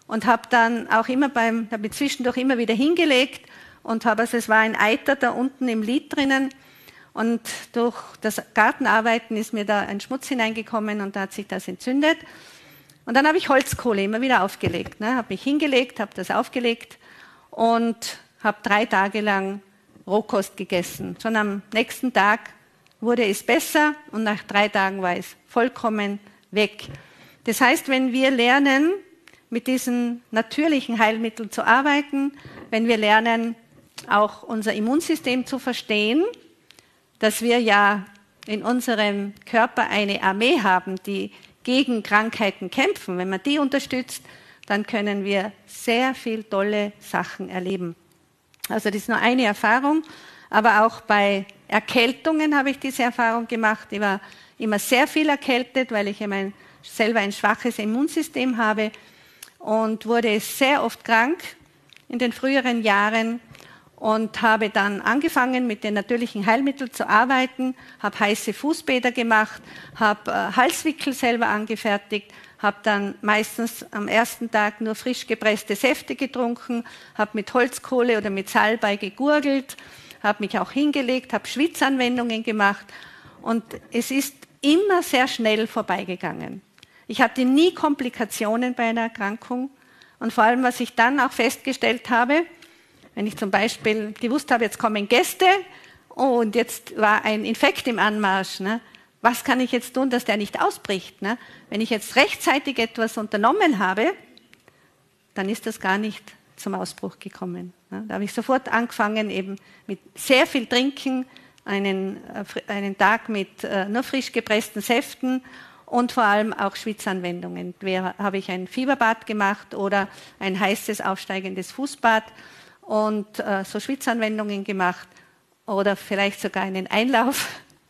und habe dann auch immer habe mich zwischendurch immer wieder hingelegt und also es war ein Eiter da unten im Lid drinnen und durch das Gartenarbeiten ist mir da ein Schmutz hineingekommen und da hat sich das entzündet. Und dann habe ich Holzkohle immer wieder aufgelegt, ne? Habe mich hingelegt, habe das aufgelegt und habe 3 Tage lang Rohkost gegessen. Schon am nächsten Tag wurde es besser und nach 3 Tagen war es vollkommen weg. Das heißt, wenn wir lernen, mit diesen natürlichen Heilmitteln zu arbeiten, wenn wir lernen, auch unser Immunsystem zu verstehen, dass wir ja in unserem Körper eine Armee haben, die gegen Krankheiten kämpfen. Wenn man die unterstützt, dann können wir sehr viel tolle Sachen erleben. Also das ist nur eine Erfahrung, aber auch bei Erkältungen habe ich diese Erfahrung gemacht. Ich war immer sehr viel erkältet, weil ich selber ein schwaches Immunsystem habe und wurde sehr oft krank in den früheren Jahren und habe dann angefangen, mit den natürlichen Heilmitteln zu arbeiten, habe heiße Fußbäder gemacht, habe Halswickel selber angefertigt, habe dann meistens am ersten Tag nur frisch gepresste Säfte getrunken, habe mit Holzkohle oder mit Salbei gegurgelt, habe mich auch hingelegt, habe Schwitzanwendungen gemacht und es ist immer sehr schnell vorbeigegangen. Ich hatte nie Komplikationen bei einer Erkrankung und vor allem, was ich dann auch festgestellt habe, wenn ich zum Beispiel gewusst habe, jetzt kommen Gäste und jetzt war ein Infekt im Anmarsch, ne? Was kann ich jetzt tun, dass der nicht ausbricht? Ne? Wenn ich jetzt rechtzeitig etwas unternommen habe, dann ist das gar nicht zum Ausbruch gekommen. Ne? Da habe ich sofort angefangen, eben mit sehr viel Trinken, einen Tag mit nur frisch gepressten Säften und vor allem auch Schwitzanwendungen. Da habe ich ein Fieberbad gemacht oder ein heißes, aufsteigendes Fußbad und so Schwitzanwendungen gemacht oder vielleicht sogar einen Einlauf.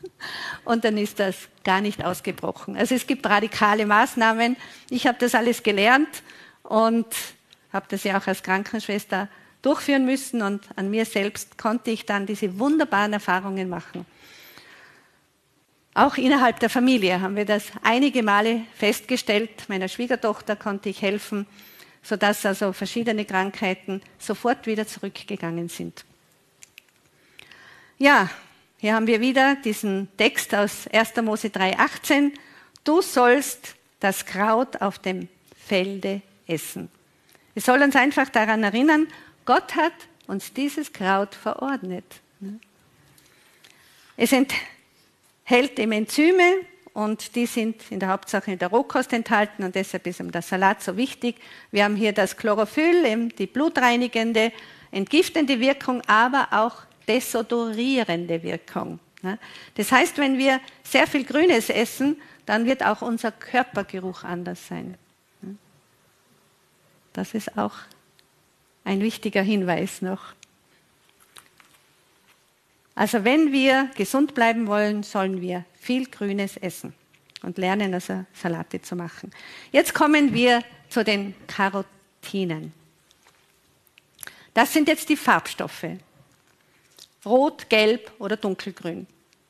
Und dann ist das gar nicht ausgebrochen. Also es gibt radikale Maßnahmen. Ich habe das alles gelernt und habe das ja auch als Krankenschwester durchführen müssen und an mir selbst konnte ich dann diese wunderbaren Erfahrungen machen. Auch innerhalb der Familie haben wir das einige Male festgestellt. Meiner Schwiegertochter konnte ich helfen, sodass also verschiedene Krankheiten sofort wieder zurückgegangen sind. Ja, hier haben wir wieder diesen Text aus 1. Mose 3,18. Du sollst das Kraut auf dem Felde essen. Es soll uns einfach daran erinnern, Gott hat uns dieses Kraut verordnet. Es enthält eben Enzyme und die sind in der Hauptsache in der Rohkost enthalten und deshalb ist der Salat so wichtig. Wir haben hier das Chlorophyll, eben die blutreinigende, entgiftende Wirkung, aber auch desodorierende Wirkung. Das heißt, wenn wir sehr viel Grünes essen, dann wird auch unser Körpergeruch anders sein. Das ist auch ein wichtiger Hinweis noch. Also wenn wir gesund bleiben wollen, sollen wir viel Grünes essen und lernen, also Salate zu machen. Jetzt kommen wir zu den Carotinen. Das sind jetzt die Farbstoffe. Rot, Gelb oder Dunkelgrün.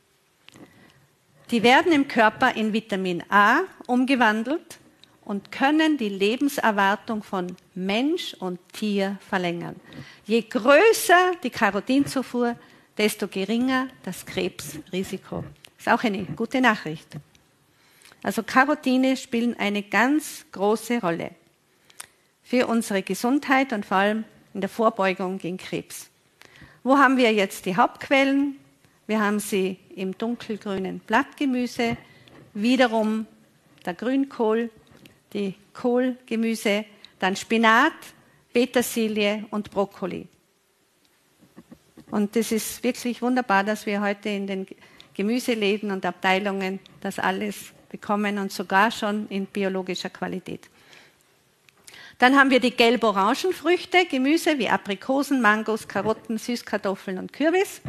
Die werden im Körper in Vitamin A umgewandelt und können die Lebenserwartung von Mensch und Tier verlängern. Je größer die Carotinzufuhr, desto geringer das Krebsrisiko. Das ist auch eine gute Nachricht. Also Carotine spielen eine ganz große Rolle für unsere Gesundheit und vor allem in der Vorbeugung gegen Krebs. Wo haben wir jetzt die Hauptquellen? Wir haben sie im dunkelgrünen Blattgemüse, wiederum der Grünkohl, die Kohlgemüse, dann Spinat, Petersilie und Brokkoli. Und es ist wirklich wunderbar, dass wir heute in den Gemüseläden und Abteilungen das alles bekommen und sogar schon in biologischer Qualität. Dann haben wir die gelb-orangen Früchte, Gemüse wie Aprikosen, Mangos, Karotten, Süßkartoffeln und Kürbis.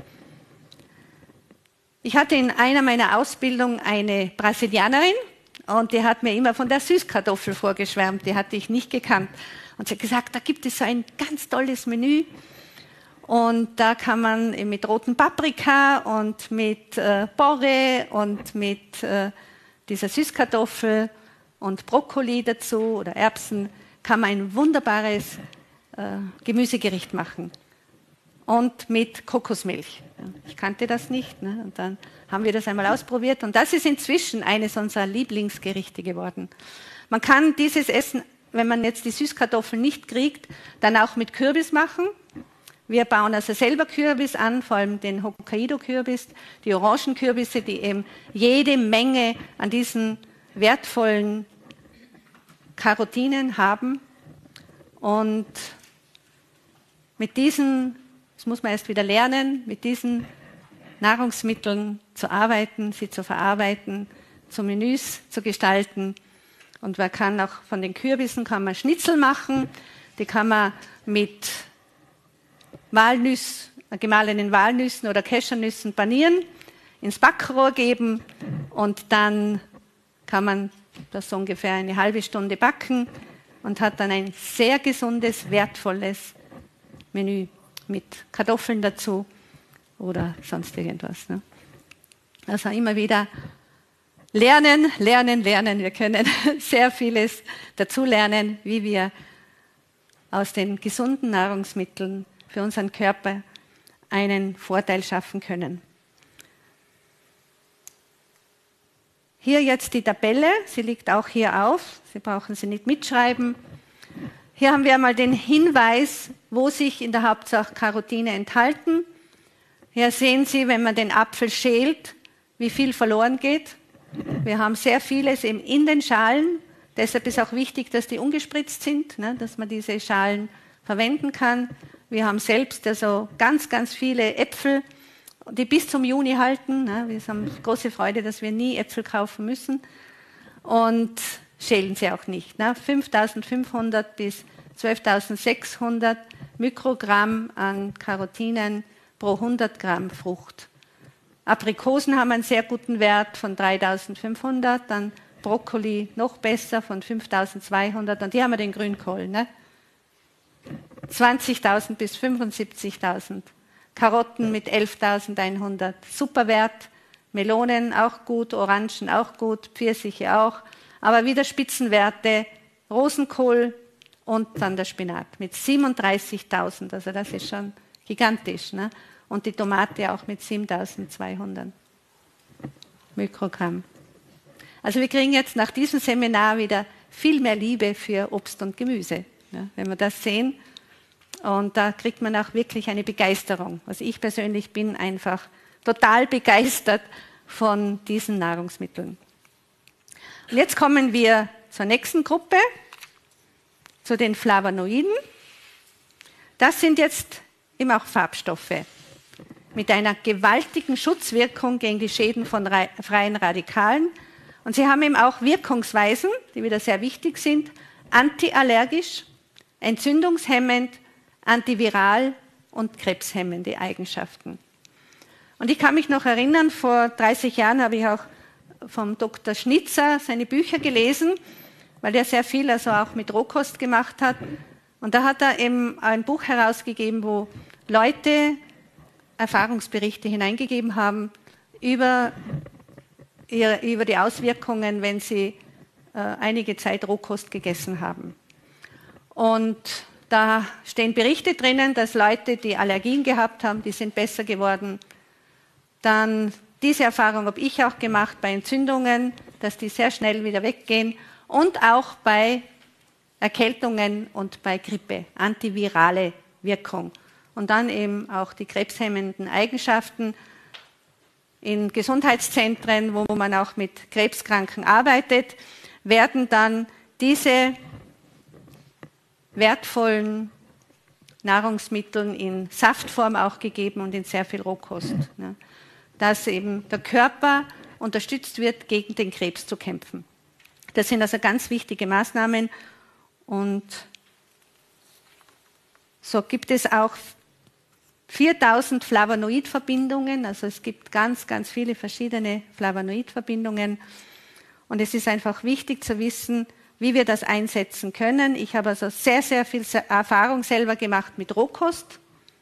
Ich hatte in einer meiner Ausbildungen eine Brasilianerin und die hat mir immer von der Süßkartoffel vorgeschwärmt, die hatte ich nicht gekannt. Und sie hat gesagt, da gibt es so ein ganz tolles Menü und da kann man mit roten Paprika und mit Porree und mit dieser Süßkartoffel und Brokkoli dazu oder Erbsen, kann man ein wunderbares Gemüsegericht machen. Und mit Kokosmilch. Ich kannte das nicht. Ne? Und dann haben wir das einmal ausprobiert. Und das ist inzwischen eines unserer Lieblingsgerichte geworden. Man kann dieses Essen, wenn man jetzt die Süßkartoffeln nicht kriegt, dann auch mit Kürbis machen. Wir bauen also selber Kürbis an, vor allem den Hokkaido-Kürbis, die Orangenkürbisse, die eben jede Menge an diesen wertvollen Karotinen haben. Und mit diesen, das muss man erst wieder lernen, mit diesen Nahrungsmitteln zu arbeiten, sie zu verarbeiten, zu Menüs zu gestalten. Und man kann auch von den Kürbissen kann man Schnitzel machen, die kann man mit gemahlenen Walnüssen oder Cashernüssen panieren, ins Backrohr geben und dann kann man das so ungefähr eine halbe Stunde backen und hat dann ein sehr gesundes, wertvolles Menü mit Kartoffeln dazu oder sonst irgendwas. Ne? Also immer wieder lernen, lernen, lernen. Wir können sehr vieles dazu lernen, wie wir aus den gesunden Nahrungsmitteln für unseren Körper einen Vorteil schaffen können. Hier jetzt die Tabelle, sie liegt auch hier auf, Sie brauchen sie nicht mitschreiben. Hier haben wir einmal den Hinweis, wo sich in der Hauptsache Karotine enthalten. Hier sehen Sie, wenn man den Apfel schält, wie viel verloren geht. Wir haben sehr vieles eben in den Schalen, deshalb ist auch wichtig, dass die ungespritzt sind, ne, dass man diese Schalen verwenden kann. Wir haben selbst also ganz, ganz viele Äpfel, die bis zum Juni halten. Ne. Wir haben große Freude, dass wir nie Äpfel kaufen müssen und schälen sie auch nicht. Ne. 5.500 bis 12.600 Mikrogramm an Karotinen pro 100 Gramm Frucht. Aprikosen haben einen sehr guten Wert von 3.500, dann Brokkoli noch besser von 5.200 und hier haben wir den Grünkohl. Ne? 20.000 bis 75.000. Karotten mit 11.100. Super Wert. Melonen auch gut, Orangen auch gut, Pfirsiche auch. Aber wieder Spitzenwerte, Rosenkohl und dann der Spinat mit 37.000. Also das ist schon gigantisch. Ne? Und die Tomate auch mit 7.200 Mikrogramm. Also wir kriegen jetzt nach diesem Seminar wieder viel mehr Liebe für Obst und Gemüse, ja, wenn wir das sehen. Und da kriegt man auch wirklich eine Begeisterung. Also ich persönlich bin einfach total begeistert von diesen Nahrungsmitteln. Und jetzt kommen wir zur nächsten Gruppe, zu den Flavonoiden. Das sind jetzt eben auch Farbstoffe mit einer gewaltigen Schutzwirkung gegen die Schäden von freien Radikalen. Und sie haben eben auch Wirkungsweisen, die wieder sehr wichtig sind, antiallergisch, entzündungshemmend, antiviral und krebshemmende Eigenschaften. Und ich kann mich noch erinnern, vor 30 Jahren habe ich auch vom Dr. Schnitzer seine Bücher gelesen, weil er sehr viel also auch mit Rohkost gemacht hat. Und da hat er eben ein Buch herausgegeben, wo Leute Erfahrungsberichte hineingegeben haben über die Auswirkungen, wenn sie einige Zeit Rohkost gegessen haben. Und da stehen Berichte drinnen, dass Leute, die Allergien gehabt haben, die sind besser geworden. Dann diese Erfahrung habe ich auch gemacht bei Entzündungen, dass die sehr schnell wieder weggehen und auch bei Erkältungen und bei Grippe, antivirale Wirkung. Und dann eben auch die krebshemmenden Eigenschaften. In Gesundheitszentren, wo man auch mit Krebskranken arbeitet, werden dann diese wertvollen Nahrungsmittel in Saftform auch gegeben und in sehr viel Rohkost. Ne? Dass eben der Körper unterstützt wird, gegen den Krebs zu kämpfen. Das sind also ganz wichtige Maßnahmen. Und so gibt es auch 4.000 Flavonoidverbindungen, also es gibt ganz, ganz viele verschiedene Flavonoidverbindungen. Und es ist einfach wichtig zu wissen, wie wir das einsetzen können. Ich habe also sehr, sehr viel Erfahrung selber gemacht mit Rohkost.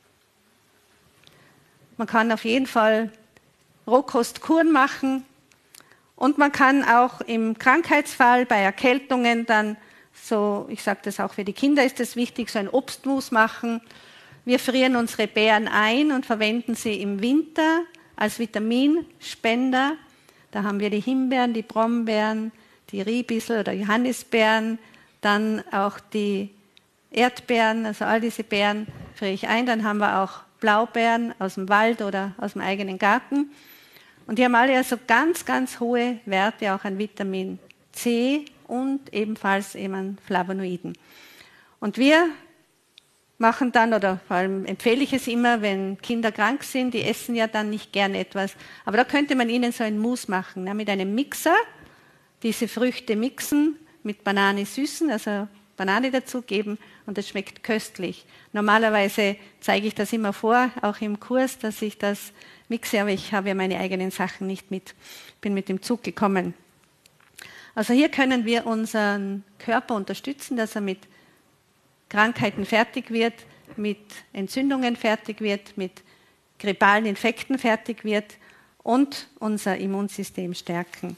Man kann auf jeden Fall Rohkostkuren machen und man kann auch im Krankheitsfall bei Erkältungen dann So, ich sage das auch für die Kinder, ist es wichtig, so ein Obstmus machen. Wir frieren unsere Beeren ein und verwenden sie im Winter als Vitaminspender. Da haben wir die Himbeeren, die Brombeeren, die Riebissel oder Johannisbeeren, dann auch die Erdbeeren, also all diese Beeren friere ich ein. Dann haben wir auch Blaubeeren aus dem Wald oder aus dem eigenen Garten. Und die haben alle also ganz, ganz hohe Werte auch an Vitamin C und ebenfalls eben an Flavonoiden. Und wir machen dann, oder vor allem empfehle ich es immer, wenn Kinder krank sind, die essen ja dann nicht gern etwas. Aber da könnte man ihnen so ein Mousse machen, ne, mit einem Mixer, diese Früchte mixen, mit Banane süßen, also Banane dazugeben und das schmeckt köstlich. Normalerweise zeige ich das immer vor, auch im Kurs, dass ich das mixe, aber ich habe ja meine eigenen Sachen nicht mit, bin mit dem Zug gekommen. Also hier können wir unseren Körper unterstützen, dass er mit Krankheiten fertig wird, mit Entzündungen fertig wird, mit grippalen Infekten fertig wird und unser Immunsystem stärken.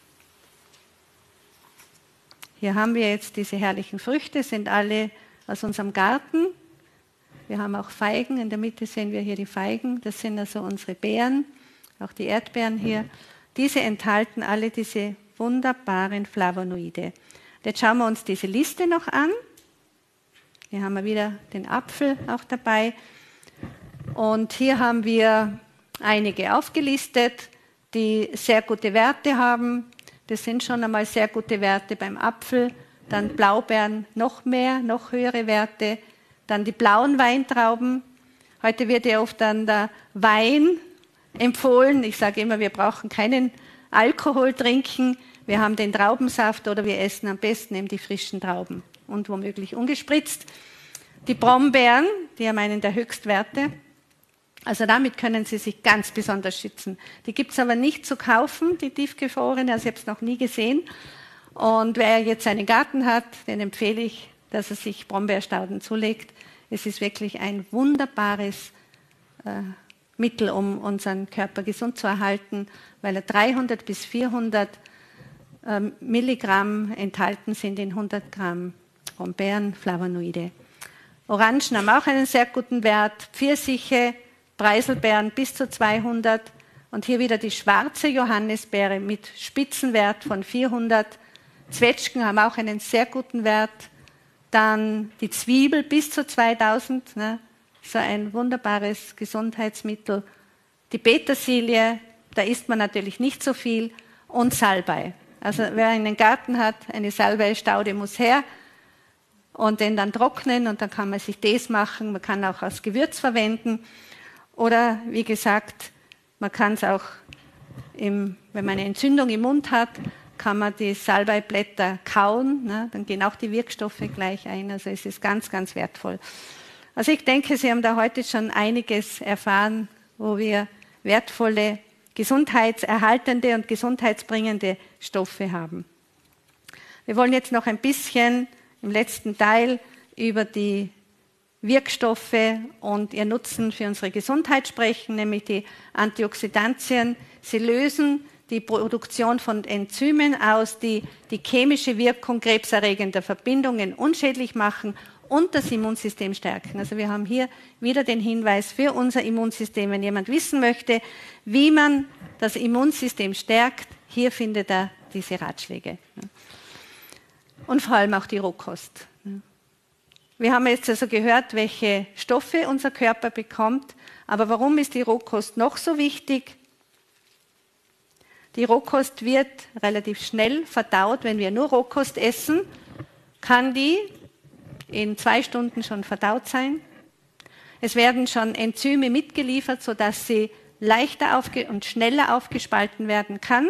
Hier haben wir jetzt diese herrlichen Früchte, sind alle aus unserem Garten. Wir haben auch Feigen, in der Mitte sehen wir hier die Feigen, das sind also unsere Beeren, auch die Erdbeeren hier. Diese enthalten alle diese wunderbaren Flavonoide. Jetzt schauen wir uns diese Liste noch an. Hier haben wir wieder den Apfel auch dabei. Und hier haben wir einige aufgelistet, die sehr gute Werte haben. Das sind schon einmal sehr gute Werte beim Apfel. Dann Blaubeeren noch mehr, noch höhere Werte. Dann die blauen Weintrauben. Heute wird ja oft dann der Wein empfohlen. Ich sage immer, wir brauchen keinen Alkohol trinken. Wir haben den Traubensaft oder wir essen am besten eben die frischen Trauben und womöglich ungespritzt. Die Brombeeren, die haben einen der Höchstwerte. Also damit können Sie sich ganz besonders schützen. Die gibt es aber nicht zu kaufen, die tiefgefrorene, also ich habe es noch nie gesehen. Und wer jetzt einen Garten hat, den empfehle ich, dass er sich Brombeerstauden zulegt. Es ist wirklich ein wunderbares Mittel, um unseren Körper gesund zu erhalten, weil er 300 bis 400 Milligramm enthalten sind in 100 Gramm Brombeeren, Flavonoide. Orangen haben auch einen sehr guten Wert, Pfirsiche, Preiselbeeren bis zu 200 und hier wieder die schwarze Johannisbeere mit Spitzenwert von 400. Zwetschgen haben auch einen sehr guten Wert. Dann die Zwiebel bis zu 2000, ne? So ein wunderbares Gesundheitsmittel. Die Petersilie, da isst man natürlich nicht so viel. Und Salbei. Also wer einen Garten hat, eine Salbeistaude muss her und den dann trocknen und dann kann man sich das machen. Man kann auch als Gewürz verwenden. Oder wie gesagt, man kann es auch, wenn man eine Entzündung im Mund hat, kann man die Salbeiblätter kauen, ne? Dann gehen auch die Wirkstoffe gleich ein. Also es ist ganz, ganz wertvoll. Also ich denke, Sie haben da heute schon einiges erfahren, wo wir wertvolle, gesundheitserhaltende und gesundheitsbringende Stoffe haben. Wir wollen jetzt noch ein bisschen im letzten Teil über die Wirkstoffe und ihr Nutzen für unsere Gesundheit sprechen, nämlich die Antioxidantien. Sie lösen die Produktion von Enzymen aus, die die chemische Wirkung krebserregender Verbindungen unschädlich machen und das Immunsystem stärken. Also wir haben hier wieder den Hinweis für unser Immunsystem. Wenn jemand wissen möchte, wie man das Immunsystem stärkt, hier findet er diese Ratschläge. Und vor allem auch die Rohkost. Wir haben jetzt also gehört, welche Stoffe unser Körper bekommt. Aber warum ist die Rohkost noch so wichtig? Die Rohkost wird relativ schnell verdaut. Wenn wir nur Rohkost essen, kann die in 2 Stunden schon verdaut sein. Es werden schon Enzyme mitgeliefert, sodass sie leichter und schneller aufgespalten werden kann.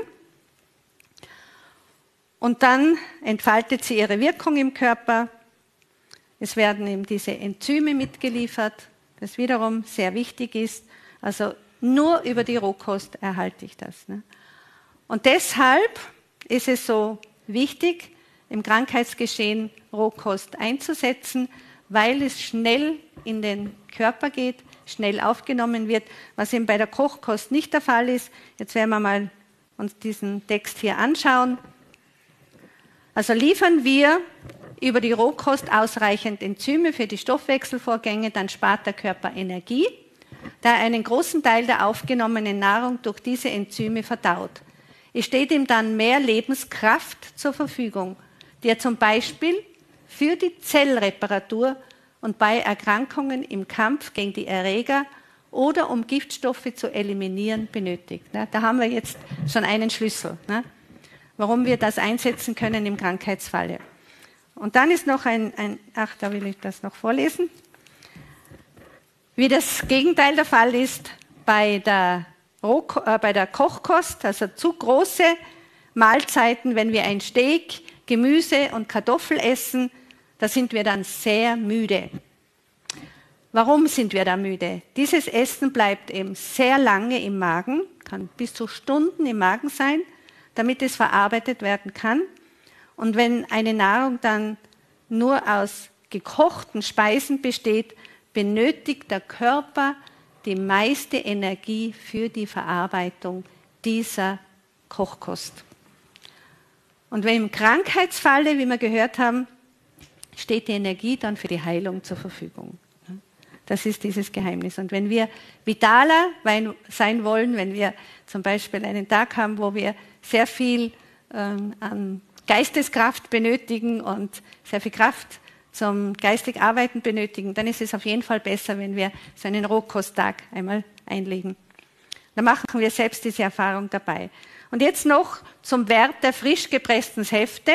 Und dann entfaltet sie ihre Wirkung im Körper. Es werden eben diese Enzyme mitgeliefert, das wiederum sehr wichtig ist. Also nur über die Rohkost erhalte ich das. Ne? Und deshalb ist es so wichtig, im Krankheitsgeschehen Rohkost einzusetzen, weil es schnell in den Körper geht, schnell aufgenommen wird, was eben bei der Kochkost nicht der Fall ist. Jetzt werden wir mal uns diesen Text hier anschauen. Also liefern wir über die Rohkost ausreichend Enzyme für die Stoffwechselvorgänge, dann spart der Körper Energie, da er einen großen Teil der aufgenommenen Nahrung durch diese Enzyme verdaut. Es steht ihm dann mehr Lebenskraft zur Verfügung, die er zum Beispiel für die Zellreparatur und bei Erkrankungen im Kampf gegen die Erreger oder um Giftstoffe zu eliminieren benötigt. Da haben wir jetzt schon einen Schlüssel, warum wir das einsetzen können im Krankheitsfalle. Und dann ist noch da will ich das noch vorlesen, wie das Gegenteil der Fall ist bei der Kochkost, also zu große Mahlzeiten, wenn wir ein Steak, Gemüse und Kartoffel essen, da sind wir dann sehr müde. Warum sind wir da müde? Dieses Essen bleibt eben sehr lange im Magen, kann bis zu Stunden im Magen sein, damit es verarbeitet werden kann. Und wenn eine Nahrung dann nur aus gekochten Speisen besteht, benötigt der Körper die meiste Energie für die Verarbeitung dieser Kochkost. Und wenn im Krankheitsfalle, wie wir gehört haben, steht die Energie dann für die Heilung zur Verfügung. Das ist dieses Geheimnis. Und wenn wir vitaler sein wollen, wenn wir zum Beispiel einen Tag haben, wo wir sehr viel an Geisteskraft benötigen und sehr viel Kraft zum geistig Arbeiten benötigen, dann ist es auf jeden Fall besser, wenn wir so einen Rohkosttag einmal einlegen. Da machen wir selbst diese Erfahrung dabei. Und jetzt noch zum Wert der frisch gepressten Säfte.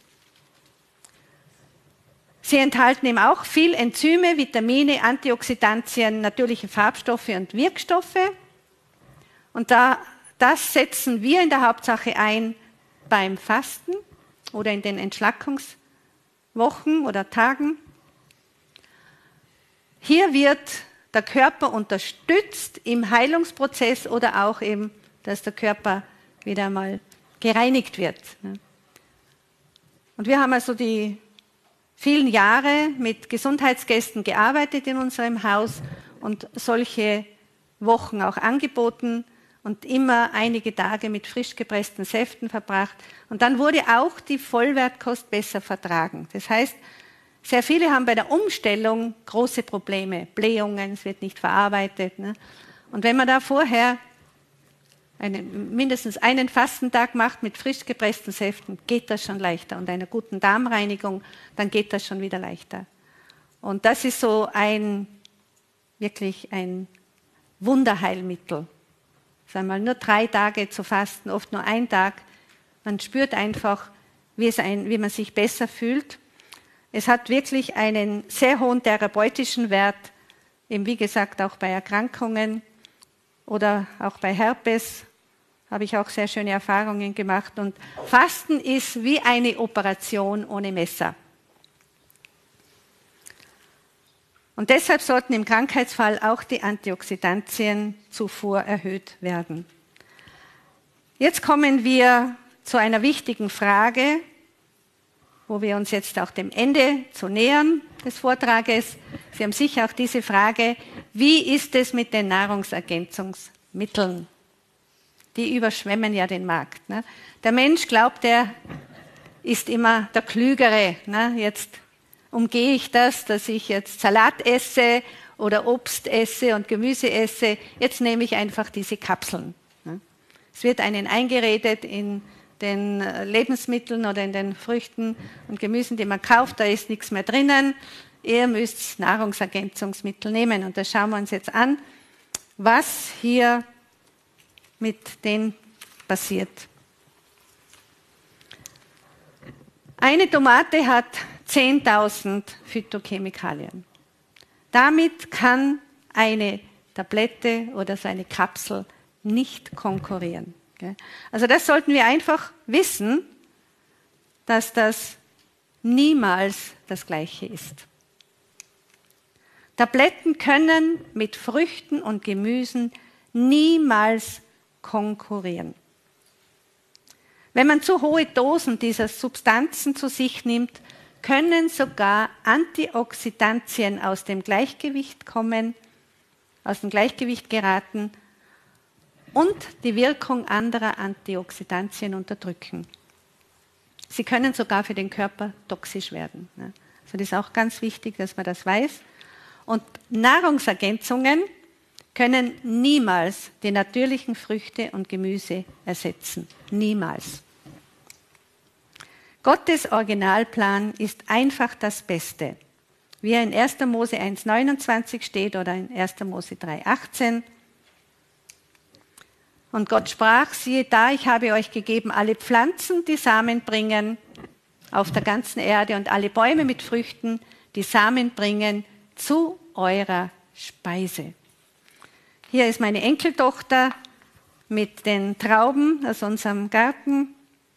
Sie enthalten eben auch viel Enzyme, Vitamine, Antioxidantien, natürliche Farbstoffe und Wirkstoffe. Und das setzen wir in der Hauptsache ein beim Fasten oder in den Entschlackungswochen oder Tagen. Hier wird der Körper unterstützt im Heilungsprozess oder auch eben, dass der Körper wieder mal gereinigt wird. Und wir haben also die vielen Jahre mit Gesundheitsgästen gearbeitet in unserem Haus und solche Wochen auch angeboten und immer einige Tage mit frisch gepressten Säften verbracht. Und dann wurde auch die Vollwertkost besser vertragen. Das heißt, sehr viele haben bei der Umstellung große Probleme, Blähungen, es wird nicht verarbeitet. Und wenn man da vorher mindestens einen Fastentag macht mit frisch gepressten Säften, geht das schon leichter. Und einer guten Darmreinigung, dann geht das schon wieder leichter. Und das ist so wirklich ein Wunderheilmittel. Sagen wir mal, nur 3 Tage zu fasten, oft nur 1 Tag. Man spürt einfach, wie man sich besser fühlt. Es hat wirklich einen sehr hohen therapeutischen Wert, eben wie gesagt auch bei Erkrankungen oder auch bei Herpes habe ich auch sehr schöne Erfahrungen gemacht. Und Fasten ist wie eine Operation ohne Messer. Und deshalb sollten im Krankheitsfall auch die Antioxidantienzufuhr erhöht werden. Jetzt kommen wir zu einer wichtigen Frage, wo wir uns jetzt auch dem Ende zu nähern des Vortrages. Sie haben sicher auch diese Frage, wie ist es mit den Nahrungsergänzungsmitteln? Die überschwemmen ja den Markt. Der Mensch glaubt, er ist immer der Klügere. Jetzt umgehe ich das, dass ich jetzt Salat esse oder Obst esse und Gemüse esse. Jetzt nehme ich einfach diese Kapseln. Es wird einen eingeredet in den Lebensmitteln oder in den Früchten und Gemüsen, die man kauft, da ist nichts mehr drinnen. Ihr müsst Nahrungsergänzungsmittel nehmen. Und das schauen wir uns jetzt an, was hier mit denen passiert. Eine Tomate hat 10.000 Phytochemikalien. Damit kann eine Tablette oder so eine Kapsel nicht konkurrieren. Also das sollten wir einfach wissen, dass das niemals das Gleiche ist. Tabletten können mit Früchten und Gemüsen niemals konkurrieren. Wenn man zu hohe Dosen dieser Substanzen zu sich nimmt, können sogar Antioxidantien aus dem Gleichgewicht kommen, aus dem Gleichgewicht geraten und die Wirkung anderer Antioxidantien unterdrücken. Sie können sogar für den Körper toxisch werden. Also das ist auch ganz wichtig, dass man das weiß. Und Nahrungsergänzungen können niemals die natürlichen Früchte und Gemüse ersetzen. Niemals. Gottes Originalplan ist einfach das Beste. Wie er in 1. Mose 1,29 steht oder in 1. Mose 3,18. Und Gott sprach, siehe da, ich habe euch gegeben alle Pflanzen, die Samen bringen, auf der ganzen Erde und alle Bäume mit Früchten, die Samen bringen, zu eurer Speise. Hier ist meine Enkeltochter mit den Trauben aus unserem Garten.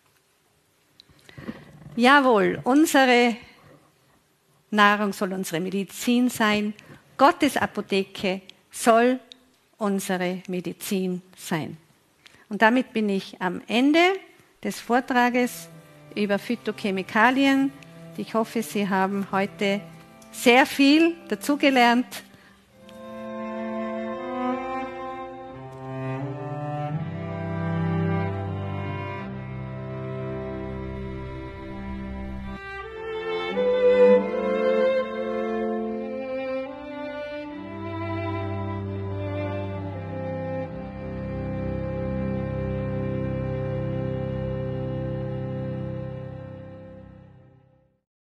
Jawohl, unsere Nahrung soll unsere Medizin sein. Gottes Apotheke soll unsere Medizin sein. Und damit bin ich am Ende des Vortrages über Phytochemikalien. Ich hoffe, Sie haben heute sehr viel dazugelernt.